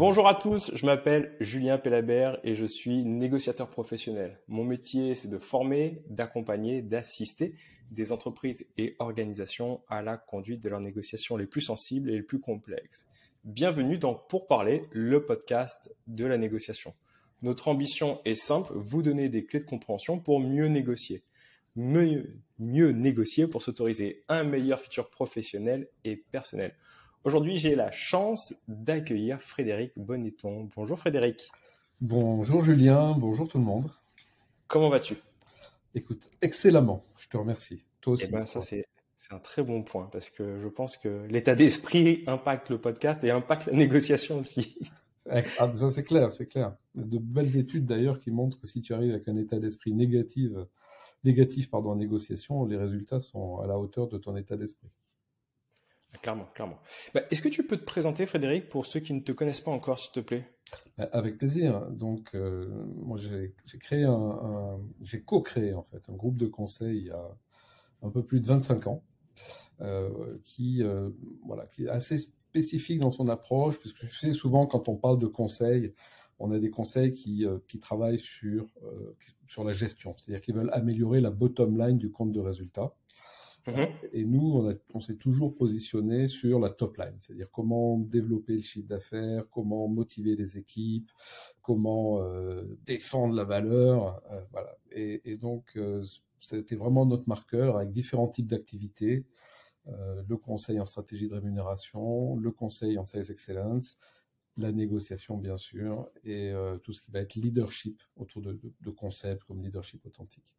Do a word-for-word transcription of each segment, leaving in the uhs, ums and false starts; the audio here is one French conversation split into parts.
Bonjour à tous, je m'appelle Julien Pellabert et je suis négociateur professionnel. Mon métier, c'est de former, d'accompagner, d'assister des entreprises et organisations à la conduite de leurs négociations les plus sensibles et les plus complexes. Bienvenue dans Pour Parler, le podcast de la négociation. Notre ambition est simple, vous donner des clés de compréhension pour mieux négocier. Mieux, mieux négocier pour s'autoriser un meilleur futur professionnel et personnel. Aujourd'hui, j'ai la chance d'accueillir Frédéric Bonneton. Bonjour Frédéric. Bonjour Julien, bonjour tout le monde. Comment vas-tu? Écoute, excellemment, je te remercie. Toi aussi. Eh ben, ça, c'est, c'est un très bon point parce que je pense que l'état d'esprit impacte le podcast et impacte la négociation aussi. Ah, ça c'est clair, c'est clair. Il y a de belles études d'ailleurs qui montrent que si tu arrives avec un état d'esprit négatif, négatif pardon, en négociation, les résultats sont à la hauteur de ton état d'esprit. Clairement, clairement. Bah, est-ce que tu peux te présenter, Frédéric, pour ceux qui ne te connaissent pas encore, s'il te plaît? Avec plaisir. Donc, euh, moi, j'ai, j'ai créé un, un j'ai co-créé en fait un groupe de conseil il y a un peu plus de vingt-cinq ans, euh, qui, euh, voilà, qui est assez spécifique dans son approche, puisque tu sais, souvent quand on parle de conseils, on a des conseils qui, euh, qui travaillent sur, euh, sur la gestion, c'est-à-dire qu'ils veulent améliorer la bottom line du compte de résultat. Mmh. Et nous, on, a, on s'est toujours positionné sur la top line, c'est-à-dire comment développer le chiffre d'affaires, comment motiver les équipes, comment euh, défendre la valeur, euh, voilà. Et, et donc, euh, c'était vraiment notre marqueur avec différents types d'activités, euh, le conseil en stratégie de rémunération, le conseil en sales excellence, la négociation bien sûr, et euh, tout ce qui va être leadership autour de, de, de concepts comme leadership authentique.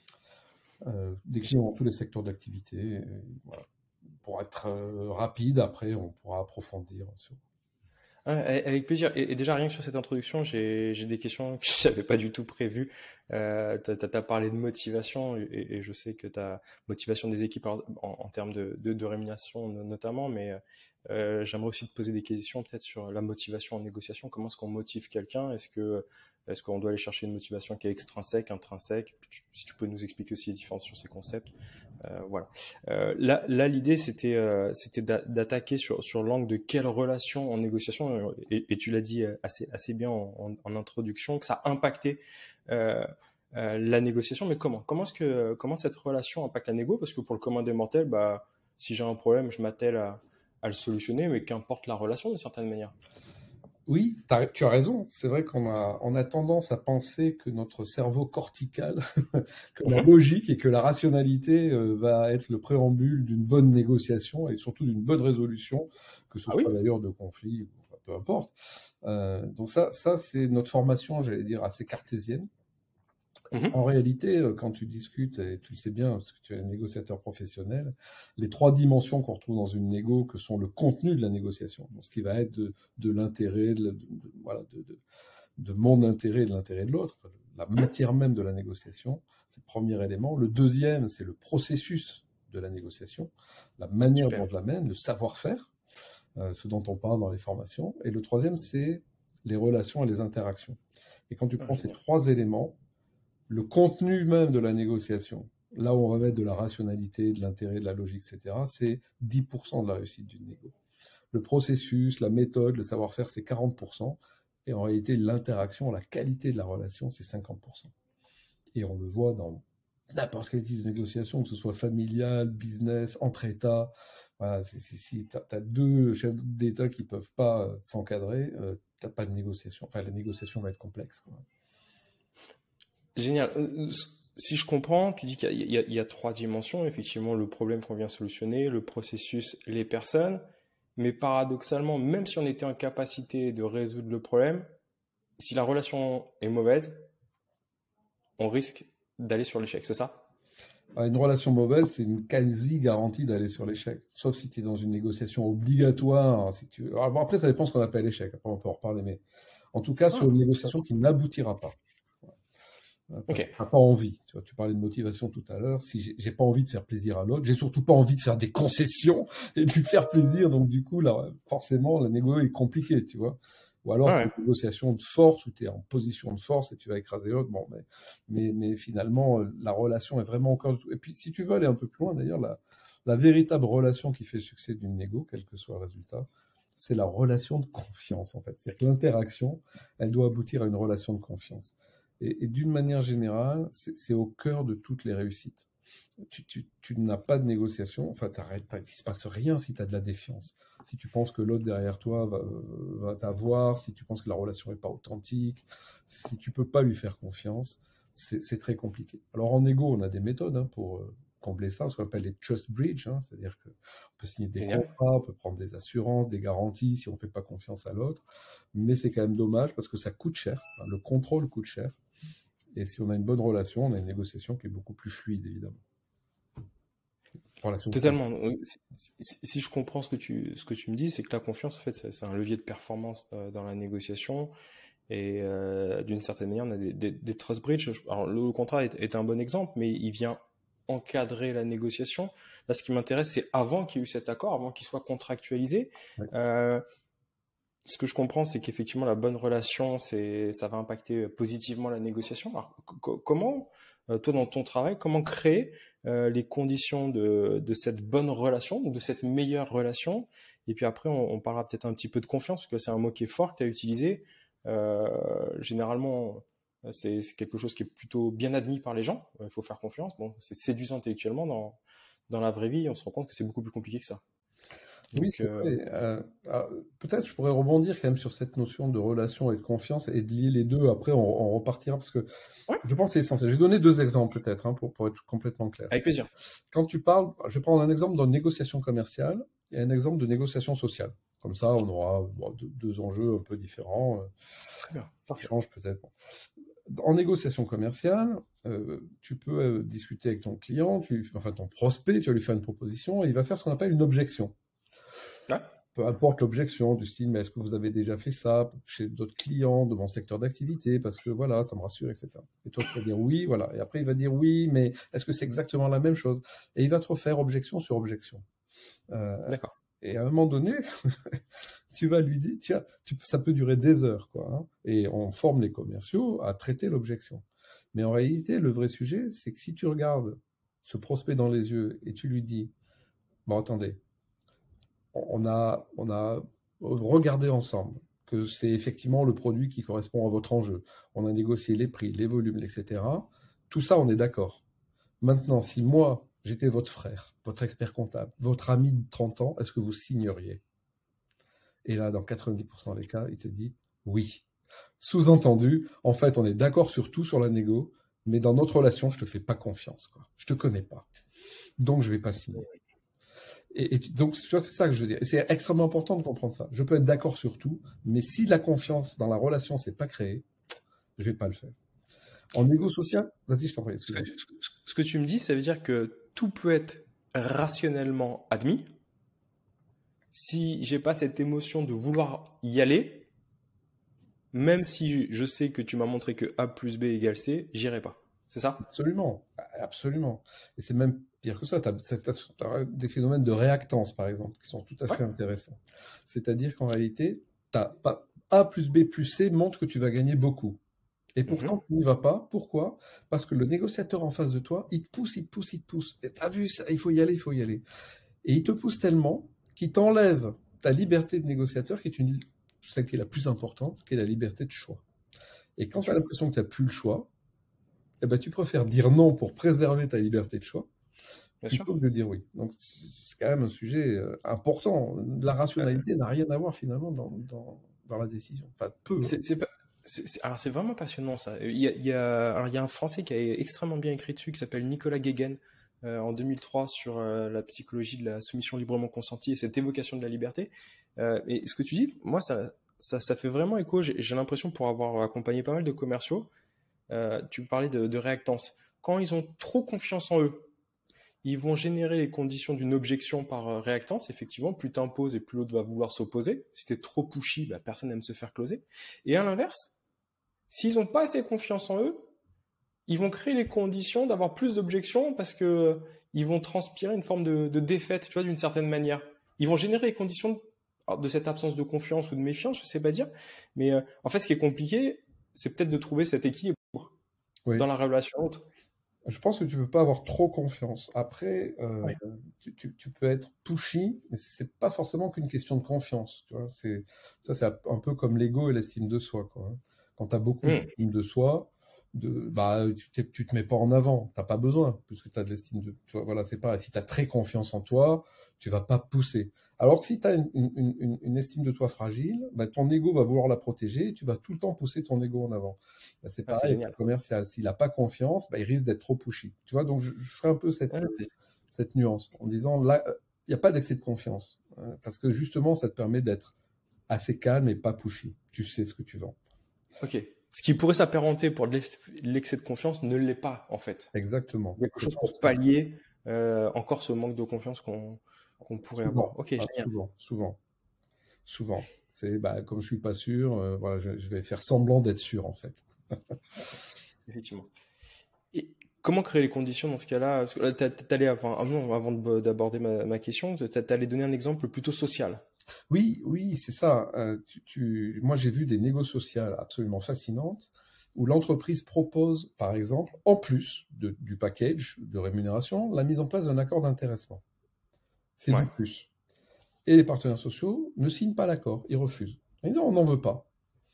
Euh, des clients dans tous les secteurs d'activité. Voilà. Pour être euh, rapide, après, on pourra approfondir. Sur... Ouais, avec plaisir. Et, et déjà, rien que sur cette introduction, j'ai, j'ai des questions que je n'avais pas du tout prévues. Euh, tu as parlé de motivation et, et je sais que ta motivation des équipes en, en termes de, de, de rémunération notamment, mais euh, j'aimerais aussi te poser des questions peut-être sur la motivation en négociation. Comment est-ce qu'on motive quelqu'un? Est-ce que est-ce qu'on doit aller chercher une motivation qui est extrinsèque, intrinsèque? Si tu peux nous expliquer aussi les différences sur ces concepts. Euh, voilà. Euh, là, là, l'idée, c'était, euh, c'était d'attaquer sur, sur l'angle de quelle relation en négociation, et, et tu l'as dit assez, assez bien en, en, en introduction, que ça a impacté euh, euh, la négociation. Mais comment? Comment est-ce que, comment cette relation impacte la négo? Parce que pour le commun des mortels, bah, si j'ai un problème, je m'attelle à, à le solutionner, mais qu'importe la relation d'une certaine manière. Oui, tu as raison. C'est vrai qu'on a, on a tendance à penser que notre cerveau cortical, que la logique et que la rationalité euh, va être le préambule d'une bonne négociation et surtout d'une bonne résolution, que ce Ah soit oui? d'ailleurs de conflit, peu importe. Euh, donc ça, ça c'est notre formation, j'allais dire, assez cartésienne. Mmh. En réalité, quand tu discutes, et tu le sais bien, parce que tu es un négociateur professionnel, les trois dimensions qu'on retrouve dans une négo, que sont le contenu de la négociation, donc ce qui va être de, de l'intérêt, de, de, de, voilà, de, de, de mon intérêt et de l'intérêt de l'autre, la matière même de la négociation, c'est le premier élément. Le deuxième, c'est le processus de la négociation, la manière Super. dont je la mène, le savoir-faire, euh, ce dont on parle dans les formations. Et le troisième, c'est les relations et les interactions. Et quand tu prends ces trois éléments, le contenu même de la négociation, là où on va mettre de la rationalité, de l'intérêt, de la logique, et cetera, c'est dix pour cent de la réussite d'une négo. Le processus, la méthode, le savoir-faire, c'est quarante pour cent. Et en réalité, l'interaction, la qualité de la relation, c'est cinquante pour cent. Et on le voit dans n'importe quel type de négociation, que ce soit familial, business, entre États. Voilà, si, si, si tu as deux chefs d'État qui ne peuvent pas euh, s'encadrer, euh, tu n'as pas de négociation. Enfin, la négociation va être complexe, quoi. Génial. Si je comprends, tu dis qu'il y, y, y a trois dimensions. Effectivement, le problème qu'on vient solutionner, le processus, les personnes. Mais paradoxalement, même si on était en capacité de résoudre le problème, si la relation est mauvaise, on risque d'aller sur l'échec, c'est ça? Une relation mauvaise, c'est une quasi-garantie d'aller sur l'échec. Sauf si tu es dans une négociation obligatoire. Si tu... Alors, bon, après, ça dépend ce qu'on appelle échec. Après, on peut en reparler. Mais en tout cas, ah, sur une négociation qui n'aboutira pas. Parce okay. que tu n'as pas envie. Tu vois, tu parlais de motivation tout à l'heure. Si j'ai, j'ai pas envie de faire plaisir à l'autre, j'ai surtout pas envie de faire des concessions et de lui faire plaisir. Donc, du coup, là, forcément, la négo est compliquée, tu vois. Ou alors, ouais. c'est une négociation de force où tu es en position de force et tu vas écraser l'autre. Bon, mais, mais, mais finalement, la relation est vraiment encore... Et puis, si tu veux aller un peu plus loin, d'ailleurs, la, la véritable relation qui fait succès d'une négo, quel que soit le résultat, c'est la relation de confiance, en fait. C'est-à-dire que l'interaction, elle doit aboutir à une relation de confiance. Et, et d'une manière générale, c'est, c'est au cœur de toutes les réussites. Tu, tu, tu n'as pas de négociation, enfin, il ne se passe rien si tu as de la défiance. Si tu penses que l'autre derrière toi va, va t'avoir, si tu penses que la relation n'est pas authentique, si tu ne peux pas lui faire confiance, c'est, c'est très compliqué. Alors en égo, on a des méthodes hein, pour euh, combler ça, ce qu'on appelle les trust bridge, hein, c'est-à-dire qu'on peut signer des Génial. contrats, on peut prendre des assurances, des garanties si on ne fait pas confiance à l'autre, mais c'est quand même dommage parce que ça coûte cher, hein, le contrôle coûte cher, et si on a une bonne relation, on a une négociation qui est beaucoup plus fluide, évidemment. Relation Totalement. Si, si, si je comprends ce que tu, ce que tu me dis, c'est que la confiance, en fait, c'est, c'est un levier de performance euh, dans la négociation. Et euh, d'une certaine manière, on a des, des, des trust bridge. Alors, le contrat est, est un bon exemple, mais il vient encadrer la négociation. Là, ce qui m'intéresse, c'est avant qu'il y ait eu cet accord, avant qu'il soit contractualisé. Ouais. Euh, ce que je comprends, c'est qu'effectivement, la bonne relation, c'est, ça va impacter positivement la négociation. Alors, c- comment, euh, toi, dans ton travail, comment créer euh, les conditions de, de cette bonne relation, ou de cette meilleure relation? Et puis après, on, on parlera peut-être un petit peu de confiance, parce que c'est un mot qui est fort que tu as utilisé. Euh, généralement, c'est, c'est quelque chose qui est plutôt bien admis par les gens. Il faut faire confiance. Bon, c'est séduisant intellectuellement. Dans, dans la vraie vie, on se rend compte que c'est beaucoup plus compliqué que ça. Donc, oui, c'est euh... vrai. Euh, peut-être je pourrais rebondir quand même sur cette notion de relation et de confiance et de lier les deux. Après, on, on repartira parce que ouais. je pense que c'est essentiel. Je vais donner deux exemples peut-être hein, pour, pour être complètement clair. Avec plaisir. Quand tu parles, je vais prendre un exemple de négociation commerciale et un exemple de négociation sociale. Comme ça, on aura bon, deux, deux enjeux un peu différents. Très bien. Qui changent peut-être. En négociation commerciale, euh, tu peux euh, discuter avec ton client, tu, enfin ton prospect, tu vas lui faire une proposition et il va faire ce qu'on appelle une objection. Ouais. Peu importe l'objection, du style, mais est-ce que vous avez déjà fait ça chez d'autres clients de mon secteur d'activité, parce que voilà, ça me rassure, et cetera. Et toi, tu vas dire oui, voilà. Et après, il va dire oui, mais est-ce que c'est exactement la même chose? Et il va te refaire objection sur objection. Euh, D'accord. Et à un moment donné, tu vas lui dire, tiens, tu, ça peut durer des heures, quoi. Hein, et on forme les commerciaux à traiter l'objection. Mais en réalité, le vrai sujet, c'est que si tu regardes ce prospect dans les yeux et tu lui dis, bon, attendez, on a, on a regardé ensemble que c'est effectivement le produit qui correspond à votre enjeu. On a négocié les prix, les volumes, et cetera. Tout ça, on est d'accord. Maintenant, si moi, j'étais votre frère, votre expert comptable, votre ami de trente ans, est-ce que vous signeriez? Et là, dans quatre-vingt-dix pour cent des cas, il te dit oui. Sous-entendu, en fait, on est d'accord sur tout sur la négo, mais dans notre relation, je te fais pas confiance, quoi. Je te connais pas. Donc, je vais pas signer. Et, et donc, tu vois, c'est ça que je veux dire. Et c'est extrêmement important de comprendre ça. Je peux être d'accord sur tout, mais si la confiance dans la relation s'est pas créée, je vais pas le faire. En négo social, vas-y, je t'en prie. Ce que, tu, ce que tu me dis, ça veut dire que tout peut être rationnellement admis. Si j'ai pas cette émotion de vouloir y aller, même si je sais que tu m'as montré que A plus B égale C, j'irai pas. C'est ça? Absolument, absolument. Et c'est même pire que ça. Tu as, des phénomènes de réactance, par exemple, qui sont tout à fait ouais. intéressants. C'est-à-dire qu'en réalité, t'as pas, A plus B plus C montre que tu vas gagner beaucoup. Et pourtant, mm-hmm. tu n'y vas pas. Pourquoi? Parce que le négociateur en face de toi, il te pousse, il te pousse, il te pousse. Et t'as vu ça, il faut y aller, il faut y aller. Et il te pousse tellement qu'il t'enlève ta liberté de négociateur, qui est une, celle qui est la plus importante, qui est la liberté de choix. Et quand tu as l'impression que tu n'as plus le choix, eh ben, tu préfères dire non pour préserver ta liberté de choix, Bien plutôt sûr. que de dire oui. Donc, c'est quand même un sujet important. La rationalité euh... n'a rien à voir finalement dans, dans, dans la décision. Enfin, peu. C'est, c'est pas... C'est, c'est, alors c'est vraiment passionnant ça. Il y a, il y a, alors il y a un Français qui a extrêmement bien écrit dessus qui s'appelle Nicolas Guéguen euh, en deux mille trois sur euh, la psychologie de la soumission librement consentie et cette évocation de la liberté. Euh, et ce que tu dis, moi ça, ça, ça fait vraiment écho. J'ai, j'ai l'impression pour avoir accompagné pas mal de commerciaux, euh, tu parlais de, de réactance. Quand ils ont trop confiance en eux, ils vont générer les conditions d'une objection par réactance. Effectivement, plus tu imposes et plus l'autre va vouloir s'opposer. Si tu es trop pushy, bah, personne n'aime se faire closer. Et à l'inverse, s'ils n'ont pas assez confiance en eux, ils vont créer les conditions d'avoir plus d'objections parce que ils vont transpirer une forme de, de défaite, tu vois, d'une certaine manière. Ils vont générer les conditions de, de cette absence de confiance ou de méfiance, je sais pas dire. Mais euh, en fait, ce qui est compliqué, c'est peut-être de trouver cet équilibre oui. dans la relation autre. Je pense que tu peux pas avoir trop confiance. Après, euh, Ouais. tu, tu, tu peux être pushy, mais c'est pas forcément qu'une question de confiance. Tu vois, c'est ça, c'est un peu comme l'ego et l'estime de soi, quoi. Quand tu as beaucoup Hmm. d'estime de soi, de, bah, tu, t'es- tu te mets pas en avant. T'as pas besoin, puisque tu as de l'estime de. Tu vois, voilà, c'est pas. Si tu as très confiance en toi, tu vas pas pousser. Alors que si tu as une, une, une, une estime de toi fragile, bah, ton ego va vouloir la protéger et tu vas tout le temps pousser ton ego en avant. Bah, c'est Ah, c'est pareil avec le génial. commercial. S'il n'a pas confiance, bah, il risque d'être trop pushy. Tu vois, donc je, je ferai un peu cette, Ah, c'est- cette nuance en disant là, il n'y a pas d'excès de confiance. Hein, parce que justement, ça te permet d'être assez calme et pas pushy. Tu sais ce que tu vends. Ok. Ce qui pourrait s'apparenter pour de l'ex- l'excès de confiance ne l'est pas, en fait. Exactement. Quelque Je chose pense pour que c'est ça. pallier euh, encore ce manque de confiance qu'on qu'on pourrait Souvent. avoir. Ok, Ah, génial. souvent. Souvent. Souvent. C'est bah, comme je suis pas sûr, euh, voilà, je, je vais faire semblant d'être sûr en fait. Effectivement. Et comment créer les conditions dans ce cas-là? Parce que là, t'a- t'allais, avant, avant avant de- d'aborder ma, ma question, t'a- t'allais donner un exemple plutôt social. Oui, oui, c'est ça. Euh, tu, tu- Moi, j'ai vu des négos sociales absolument fascinantes où l'entreprise propose, par exemple, en plus de- du package de rémunération, la mise en place d'un accord d'intéressement. C'est du Ouais. plus. Et les partenaires sociaux ne signent pas l'accord, ils refusent. Ils disent non, on n'en veut pas.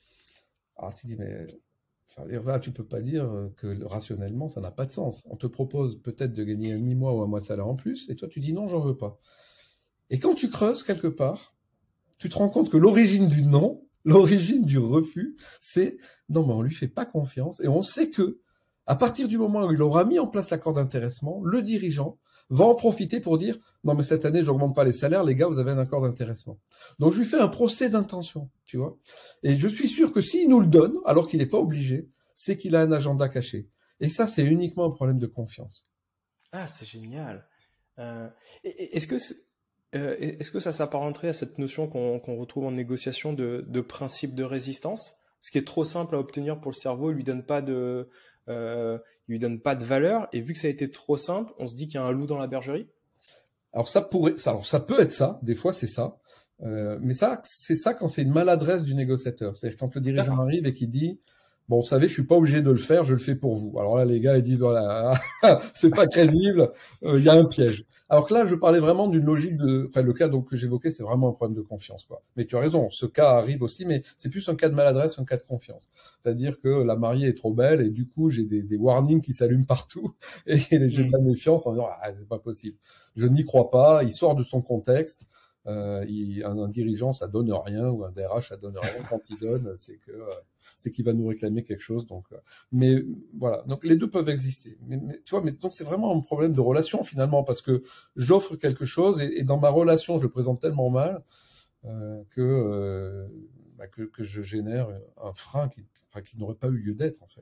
Alors tu dis, mais enfin, là, tu peux pas dire que rationnellement, ça n'a pas de sens. On te propose peut-être de gagner un demi-mois ou un mois de salaire en plus, et toi tu dis non, j'en veux pas. Et quand tu creuses quelque part, tu te rends compte que l'origine du non, l'origine du refus, c'est non, mais on lui fait pas confiance, et on sait que, à partir du moment où il aura mis en place l'accord d'intéressement, le dirigeant va en profiter pour dire non, mais cette année, j'augmente pas les salaires, les gars, vous avez un accord d'intéressement. Donc je lui fais un procès d'intention, tu vois. Et je suis sûr que s'il nous le donne, alors qu'il n'est pas obligé, c'est qu'il a un agenda caché. Et ça, c'est uniquement un problème de confiance. Ah, c'est génial. Euh, et- et- est-ce que c'est- euh, est-ce que ça s'apparenterait à cette notion qu'on qu'on retrouve en négociation de, de principe de résistance? Ce qui est trop simple à obtenir pour le cerveau, il lui donne pas de, euh, il lui donne pas de valeur. Et vu que ça a été trop simple, on se dit qu'il y a un loup dans la bergerie. Alors ça pourrait, ça, alors ça peut être ça, des fois c'est ça, euh, mais ça, c'est ça quand c'est une maladresse du négociateur. C'est-à-dire quand le dirigeant D'accord. arrive et qu'il dit, bon, vous savez, je suis pas obligé de le faire, je le fais pour vous. Alors là, les gars, ils disent, voilà, c'est pas crédible, euh, il y a un piège. Alors que là, je parlais vraiment d'une logique de, enfin, le cas donc que j'évoquais, c'est vraiment un problème de confiance, quoi. Mais tu as raison, ce cas arrive aussi, mais c'est plus un cas de maladresse, un cas de confiance. C'est-à-dire que la mariée est trop belle et du coup, j'ai des, des warnings qui s'allument partout et j'ai de Hmm. la méfiance en disant, ah, c'est pas possible. Je n'y crois pas, il sort de son contexte. Euh, il, un, un dirigeant, ça donne rien, ou un D R H, ça donne rien. Quand il donne, c'est que euh, c'est qu'il va nous réclamer quelque chose. Donc, euh, mais voilà. Donc les deux peuvent exister. Mais, mais tu vois, mais donc c'est vraiment un problème de relation finalement, parce que j'offre quelque chose et, et dans ma relation, je le présente tellement mal euh, que, euh, bah, que que je génère un frein qui, enfin, qui n'aurait pas eu lieu d'être en fait.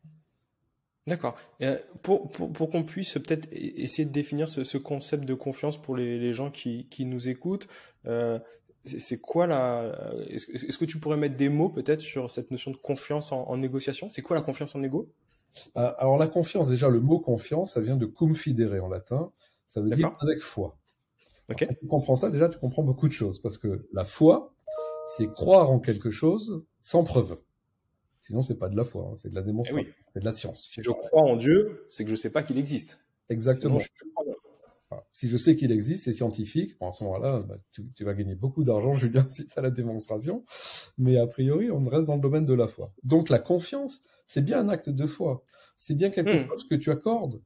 D'accord. Et, euh, pour, pour, pour qu'on puisse peut-être e- essayer de définir ce, ce concept de confiance pour les, les gens qui, qui nous écoutent, euh, c'est c'est quoi la... Est-ce, que est-ce que tu pourrais mettre des mots peut-être sur cette notion de confiance en, en négociation? C'est quoi la confiance en négo? Euh, Alors la confiance, déjà le mot confiance, ça vient de cum fidere en latin. Ça veut dire D'accord? avec foi. Alors, Ok. quand tu comprends ça, déjà, tu comprends beaucoup de choses. Parce que la foi, c'est croire en quelque chose sans preuve. Sinon, c'est pas de la foi, hein, c'est de la Eh oui. démonstration, c'est de la science. Si je crois en Dieu, c'est que je sais pas qu'il existe. Sinon, Exactement. je suis pas. Voilà. Si je sais qu'il existe, c'est scientifique. Bon, à ce moment-là, bah, tu, tu vas gagner beaucoup d'argent, Julien, si tu as la démonstration. Mais a priori, on reste dans le domaine de la foi. Donc, la confiance, c'est bien un acte de foi. C'est bien quelque Hmm. chose que tu accordes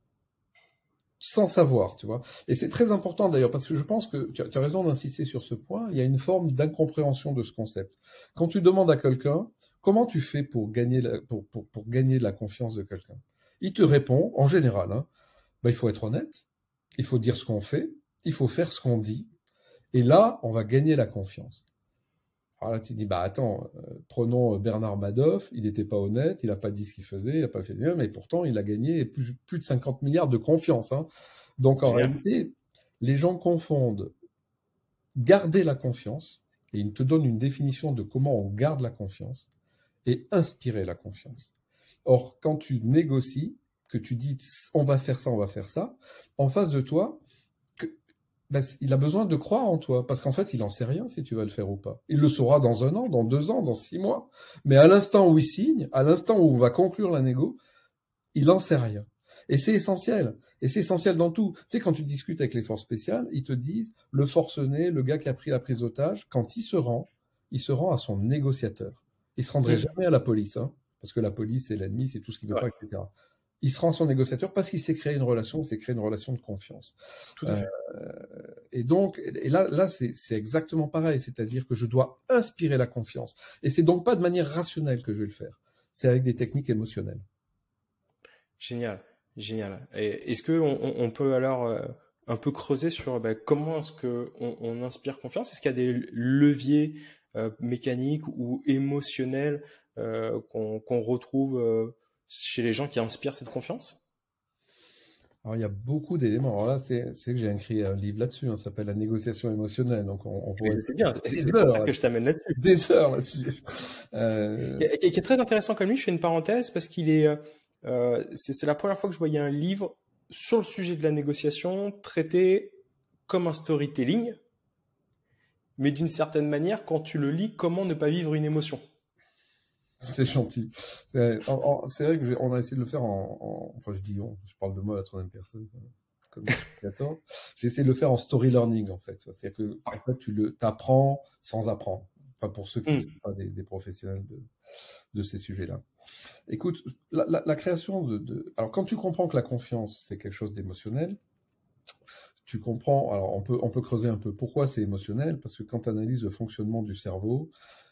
sans savoir, tu vois. Et c'est très important d'ailleurs, parce que je pense que tu as, tu as raison d'insister sur ce point, il y a une forme d'incompréhension de ce concept. Quand tu demandes à quelqu'un, comment tu fais pour gagner la, pour, pour, pour gagner la confiance de quelqu'un? Il te répond, en général, hein, bah, il faut être honnête, il faut dire ce qu'on fait, il faut faire ce qu'on dit, et là, on va gagner la confiance. Alors là, tu dis, bah attends, euh, prenons Bernard Madoff, il n'était pas honnête, il n'a pas dit ce qu'il faisait, il n'a pas fait bien, mais pourtant, il a gagné plus, plus de cinquante milliards de confiance. Hein. Donc en Génial. réalité, les gens confondent garder la confiance, et ils te donnent une définition de comment on garde la confiance, et inspirer la confiance. Or, quand tu négocies, que tu dis, on va faire ça, on va faire ça, en face de toi, ben, il a besoin de croire en toi, parce qu'en fait, il n'en sait rien si tu vas le faire ou pas. Il le saura dans un an, dans deux ans, dans six mois. Mais à l'instant où il signe, à l'instant où on va conclure la négo, il n'en sait rien. Et c'est essentiel. Et c'est essentiel dans tout. C'est quand tu discutes avec les forces spéciales, ils te disent, le forcené, le gars qui a pris la prise d'otage, quand il se rend, il se rend à son négociateur. Il se rendrait mmh. jamais à la police, hein, parce que la police, c'est l'ennemi, c'est tout ce qu'il veut ouais. pas, et cetera. Il se rend à son négociateur parce qu'il s'est créé une relation, il s'est créé une relation de confiance. Tout à fait. Euh, et donc, et là, là c'est, c'est exactement pareil, c'est-à-dire que je dois inspirer la confiance. Et c'est donc pas de manière rationnelle que je vais le faire, c'est avec des techniques émotionnelles. Génial, génial. Et est-ce qu'on on peut alors euh, un peu creuser sur bah, comment est-ce qu'on on inspire confiance? Est-ce qu'il y a des leviers euh, mécaniques ou émotionnels euh, qu'on qu'on retrouve euh, chez les gens qui inspirent cette confiance? Alors, il y a beaucoup d'éléments. Alors là, c'est, c'est que j'ai écrit un livre là-dessus, hein, ça s'appelle La négociation émotionnelle. Donc, on, on pourrait... C'est bien, c'est pour ça que je t'amène là-dessus. Des heures là-dessus. Euh... Qui, est, qui est très intéressant comme livre, je fais une parenthèse, parce qu'il est... Euh, c'est, c'est la première fois que je voyais un livre sur le sujet de la négociation traité comme un storytelling, mais d'une certaine manière, quand tu le lis, comment ne pas vivre une émotion? C'est gentil. C'est, en, en, c'est vrai que on a essayé de le faire en, en, enfin je dis on, je parle de moi à la troisième personne, comme quatorze. J'ai essayé de le faire en story learning en fait. C'est-à-dire que en fait tu le t'apprends sans apprendre. Enfin pour ceux qui ne mm. sont pas des, des professionnels de, de ces sujets-là. Écoute, la, la, la création de, de, alors quand tu comprends que la confiance c'est quelque chose d'émotionnel, tu comprends. Alors on peut on peut creuser un peu pourquoi c'est émotionnel, parce que quand tu analyses le fonctionnement du cerveau,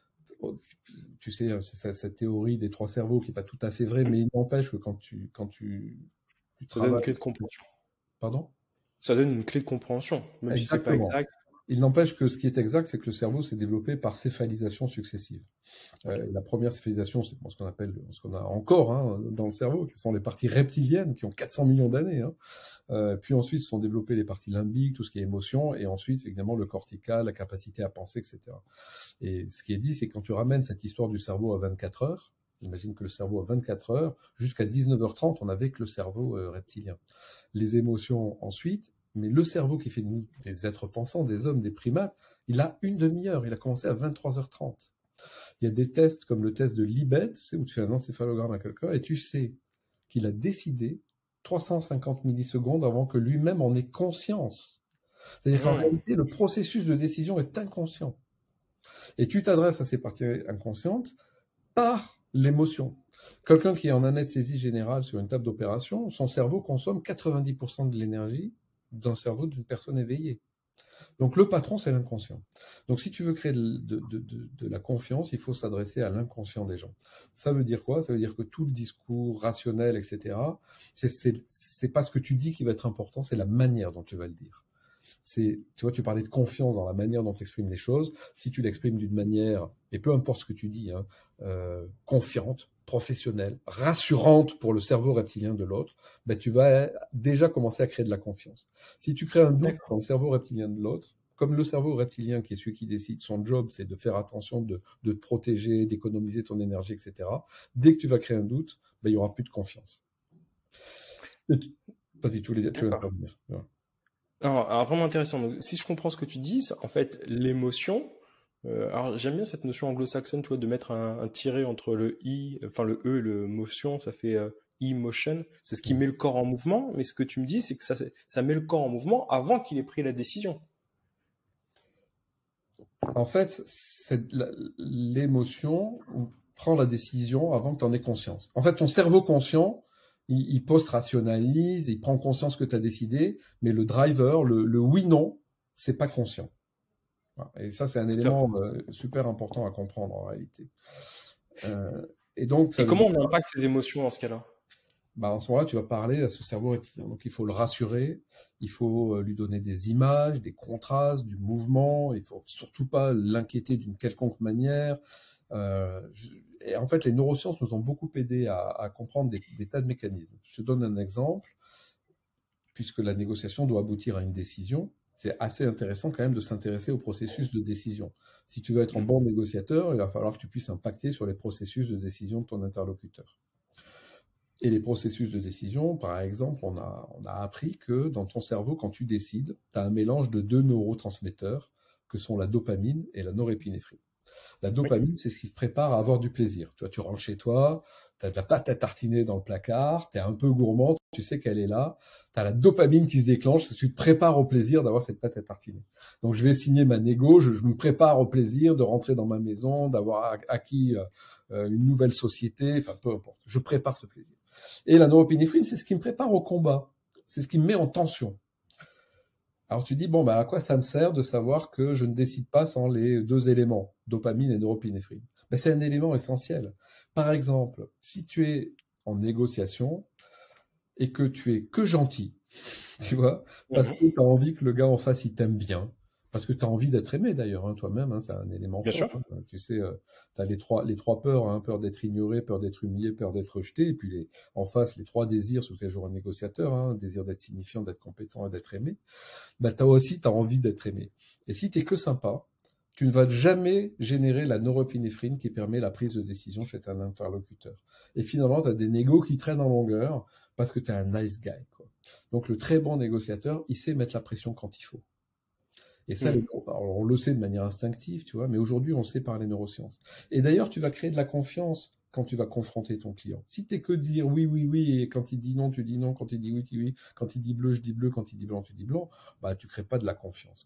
tu sais, c'est cette théorie des trois cerveaux qui n'est pas tout à fait vraie, mais il n'empêche que quand tu, quand tu, tu ça donne une clé de compréhension. Pardon? Ça donne une clé de compréhension, même Exactement. Si c'est pas exact. Il n'empêche que ce qui est exact, c'est que le cerveau s'est développé par céphalisation successive. Okay. Euh, la première céphalisation, c'est ce qu'on appelle, ce qu'on a encore hein, dans le cerveau, qui sont les parties reptiliennes, qui ont quatre cents millions d'années. Hein. Euh, puis ensuite, se sont développées les parties limbiques, tout ce qui est émotion, et ensuite, évidemment, le cortical, la capacité à penser, et cetera. Et ce qui est dit, c'est que quand tu ramènes cette histoire du cerveau à vingt-quatre heures, imagine que le cerveau à vingt-quatre heures, jusqu'à dix-neuf heures trente, on avait que le cerveau euh, reptilien. Les émotions ensuite, mais le cerveau qui fait de nous des êtres pensants, des hommes, des primates, il a une demi-heure, il a commencé à vingt-trois heures trente. Il y a des tests comme le test de Libet, tu sais, où tu fais un encéphalogramme à quelqu'un, et tu sais qu'il a décidé trois cent cinquante millisecondes avant que lui-même en ait conscience. C'est-à-dire qu'en mmh. réalité, le processus de décision est inconscient. Et tu t'adresses à ces parties inconscientes par l'émotion. Quelqu'un qui est en anesthésie générale sur une table d'opération, son cerveau consomme quatre-vingt-dix pour cent de l'énergie d'un cerveau d'une personne éveillée. Donc le patron, c'est l'inconscient. Donc si tu veux créer de, de, de, de la confiance, il faut s'adresser à l'inconscient des gens. Ça veut dire quoi? Ça veut dire que tout le discours rationnel, et cetera, c'est, c'est, c'est pas ce que tu dis qui va être important, c'est la manière dont tu vas le dire. C'est, tu vois, tu parlais de confiance dans la manière dont tu exprimes les choses. Si tu l'exprimes d'une manière, et peu importe ce que tu dis, hein, euh, confiante, professionnelle, rassurante pour le cerveau reptilien de l'autre, ben tu vas déjà commencer à créer de la confiance. Si tu crées un doute dans le cerveau reptilien de l'autre, comme le cerveau reptilien qui est celui qui décide, son job c'est de faire attention, de, de te protéger, d'économiser ton énergie, et cetera. Dès que tu vas créer un doute, ben, il n'y aura plus de confiance. Tu... Vas-y, tu voulais, tu voulais intervenir. Voilà. Alors, alors, vraiment intéressant. Donc, si je comprends ce que tu dis, en fait, l'émotion, euh, alors j'aime bien cette notion anglo-saxonne, tu vois, de mettre un, un tiret entre le i, enfin le e et le motion, ça fait euh, emotion. C'est ce qui met le corps en mouvement, mais ce que tu me dis, c'est que ça, ça met le corps en mouvement avant qu'il ait pris la décision. En fait, c'est la, l'émotion prend la décision avant que tu en aies conscience. En fait, ton cerveau conscient, il, il post-rationalise, il prend conscience que tu as décidé, mais le driver, le, le oui-non, c'est pas conscient. Et ça, c'est un élément euh, super important à comprendre en réalité. Euh, et donc, ça et comment on impacte ces émotions en ce cas-là? Bah, en ce moment-là, tu vas parler à ce cerveau reptilien. Donc, il faut le rassurer, il faut lui donner des images, des contrastes, du mouvement. Il faut surtout pas l'inquiéter d'une quelconque manière. Euh, je... Et en fait, les neurosciences nous ont beaucoup aidé à, à comprendre des, des tas de mécanismes. Je te donne un exemple. Puisque la négociation doit aboutir à une décision, c'est assez intéressant quand même de s'intéresser au processus de décision. Si tu veux être un bon négociateur, il va falloir que tu puisses impacter sur les processus de décision de ton interlocuteur. Et les processus de décision, par exemple, on a, on a appris que dans ton cerveau, quand tu décides, tu as un mélange de deux neurotransmetteurs que sont la dopamine et la norépinéphrine. La dopamine, c'est ce qui te prépare à avoir du plaisir. Tu vois, tu rentres chez toi, tu as de la pâte à tartiner dans le placard, tu es un peu gourmand, tu sais qu'elle est là, tu as la dopamine qui se déclenche, tu te prépares au plaisir d'avoir cette pâte à tartiner. Donc je vais signer ma négo, je, je me prépare au plaisir de rentrer dans ma maison, d'avoir acquis euh, une nouvelle société, enfin peu importe, je prépare ce plaisir. Et la norépinéphrine, c'est ce qui me prépare au combat, c'est ce qui me met en tension. Alors tu dis, bon, bah, à quoi ça me sert de savoir que je ne décide pas sans les deux éléments, dopamine et norépinéphrine? Ben, c'est un élément essentiel. Par exemple, si tu es en négociation et que tu es que gentil, tu vois, parce que tu as envie que le gars en face, il t'aime bien, parce que tu as envie d'être aimé d'ailleurs, hein, toi-même, hein, c'est un élément Bien fort. sûr. Hein, tu sais, euh, tu as les trois, les trois peurs, hein, peur d'être ignoré, peur d'être humilié, peur d'être rejeté, et puis les, en face, les trois désirs sur lesquels joue un négociateur, hein, désir d'être signifiant, d'être compétent et d'être aimé. Bah, tu as aussi t'as envie d'être aimé. Et si tu es que sympa, tu ne vas jamais générer la norépinéphrine qui permet la prise de décision chez un interlocuteur. Et finalement, tu as des négos qui traînent en longueur parce que tu es un nice guy, quoi. Donc le très bon négociateur, il sait mettre la pression quand il faut. Et ça, mmh. alors, on le sait de manière instinctive, tu vois, mais aujourd'hui, on le sait par les neurosciences. Et d'ailleurs, tu vas créer de la confiance quand tu vas confronter ton client. Si tu n'es que dire oui, oui, oui, et quand il dit non, tu dis non, quand il dit oui, tu dis oui, quand il dit bleu, je dis bleu, quand il dit blanc, tu dis blanc, bah, tu ne crées pas de la confiance.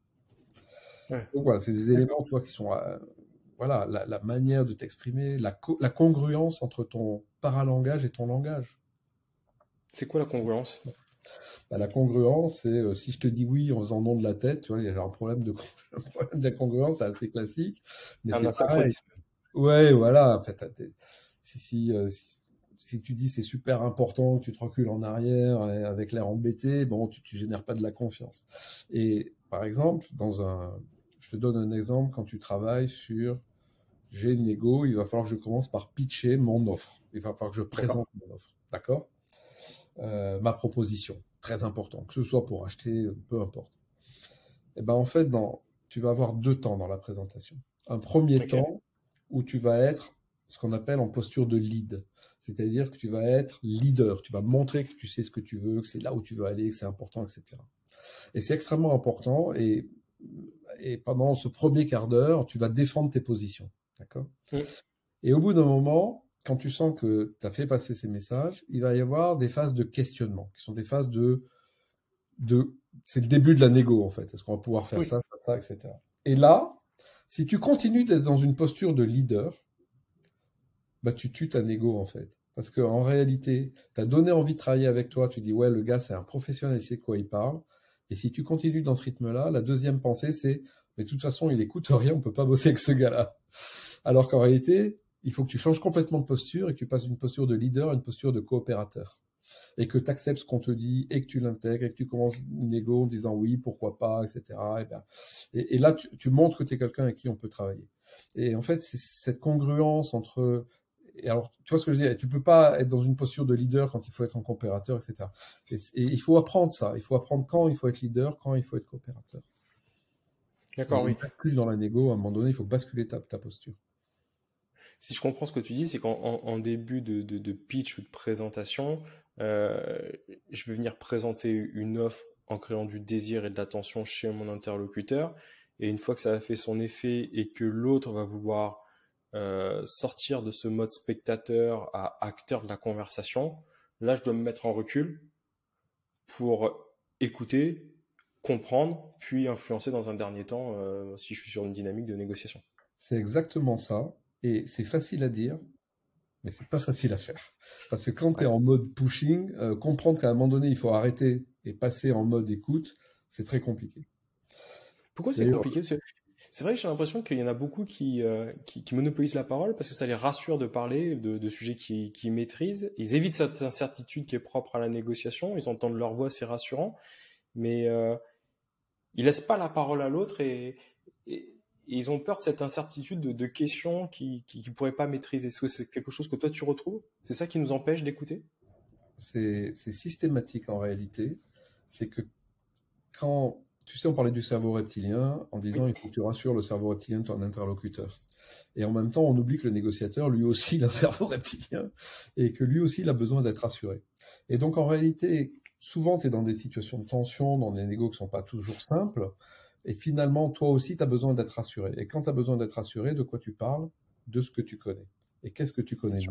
Ouais. Donc voilà, c'est des éléments, tu vois, qui sont, euh, voilà, la, la manière de t'exprimer, la, co la congruence entre ton paralangage et ton langage. C'est quoi la congruence? Bah, la congruence, c'est euh, si je te dis oui en faisant non de la tête, tu vois, il y a un problème de, un problème de congruence, c'est assez classique. C'est un asynchronisme. Ouais, voilà. En fait, si, si, euh, si, si tu dis c'est super important que tu te recules en arrière avec l'air embêté, bon, tu, tu génères pas de la confiance. Et par exemple, dans un, je te donne un exemple quand tu travailles sur j'ai une négo, il va falloir que je commence par pitcher mon offre. Il va falloir que je présente mon offre, d'accord? Euh, ma proposition, très important, que ce soit pour acheter, peu importe. Et ben en fait, dans, tu vas avoir deux temps dans la présentation. Un premier okay. temps où tu vas être ce qu'on appelle en posture de lead, c'est-à-dire que tu vas être leader, tu vas montrer que tu sais ce que tu veux, que c'est là où tu veux aller, que c'est important, et cetera. Et c'est extrêmement important, et, et pendant ce premier quart d'heure, tu vas défendre tes positions, d'accord ? Oui. Et au bout d'un moment, quand tu sens que tu as fait passer ces messages, il va y avoir des phases de questionnement, qui sont des phases de... de c'est le début de la négo, en fait. Est-ce qu'on va pouvoir faire oui. ça, ça, ça, et cetera. Et là, si tu continues d'être dans une posture de leader, bah, tu tues ta négo, en fait. Parce qu'en réalité, tu as donné envie de travailler avec toi, tu dis, ouais, le gars, c'est un professionnel, il sait de quoi il parle. Et si tu continues dans ce rythme-là, la deuxième pensée, c'est, mais de toute façon, il écoute rien, on peut pas bosser avec ce gars-là. Alors qu'en réalité, il faut que tu changes complètement de posture et que tu passes d'une posture de leader à une posture de coopérateur. Et que tu acceptes ce qu'on te dit et que tu l'intègres et que tu commences une négo en disant oui, pourquoi pas, et cetera. Et, bien, et, et là, tu, tu montres que tu es quelqu'un avec qui on peut travailler. Et en fait, c'est cette congruence entre... Et alors, tu vois ce que je veux dire, tu peux pas être dans une posture de leader quand il faut être en coopérateur, et cetera. Et, et il faut apprendre ça. Il faut apprendre quand il faut être leader, quand il faut être coopérateur. D'accord, oui. Plus dans la négo, à un moment donné, il faut basculer ta, ta posture. Si je comprends ce que tu dis, c'est qu'en en, en début de, de, de pitch ou de présentation, euh, je vais venir présenter une offre en créant du désir et de l'attention chez mon interlocuteur. Et une fois que ça a fait son effet et que l'autre va vouloir euh, sortir de ce mode spectateur à acteur de la conversation, là, je dois me mettre en recul pour écouter, comprendre, puis influencer dans un dernier temps euh, si je suis sur une dynamique de négociation. C'est exactement ça. Et c'est facile à dire, mais c'est pas facile à faire. Parce que quand tu es en mode pushing, euh, comprendre qu'à un moment donné, il faut arrêter et passer en mode écoute, c'est très compliqué. Pourquoi c'est compliqué ? C'est vrai que j'ai l'impression qu'il y en a beaucoup qui, euh, qui, qui monopolisent la parole parce que ça les rassure de parler de, de sujets qu'ils qui maîtrisent. Ils évitent cette incertitude qui est propre à la négociation. Ils entendent leur voix, c'est rassurant. Mais euh, ils laissent pas la parole à l'autre et, et Et ils ont peur de cette incertitude de, de questions qu'ils qui, qui pourraient pas maîtriser. Est-ce que c'est quelque chose que toi tu retrouves ? C'est ça qui nous empêche d'écouter ? C'est systématique en réalité. C'est que quand, tu sais, on parlait du cerveau reptilien en disant oui. il faut que tu rassures le cerveau reptilien de ton interlocuteur. Et en même temps, on oublie que le négociateur, lui aussi, il a un cerveau reptilien et que lui aussi, il a besoin d'être rassuré. Et donc en réalité, souvent, tu es dans des situations de tension, dans des négos qui sont pas toujours simples. Et finalement, toi aussi, tu as besoin d'être rassuré. Et quand tu as besoin d'être rassuré, de quoi tu parles ? De ce que tu connais. Et qu'est-ce que tu connais mieux ?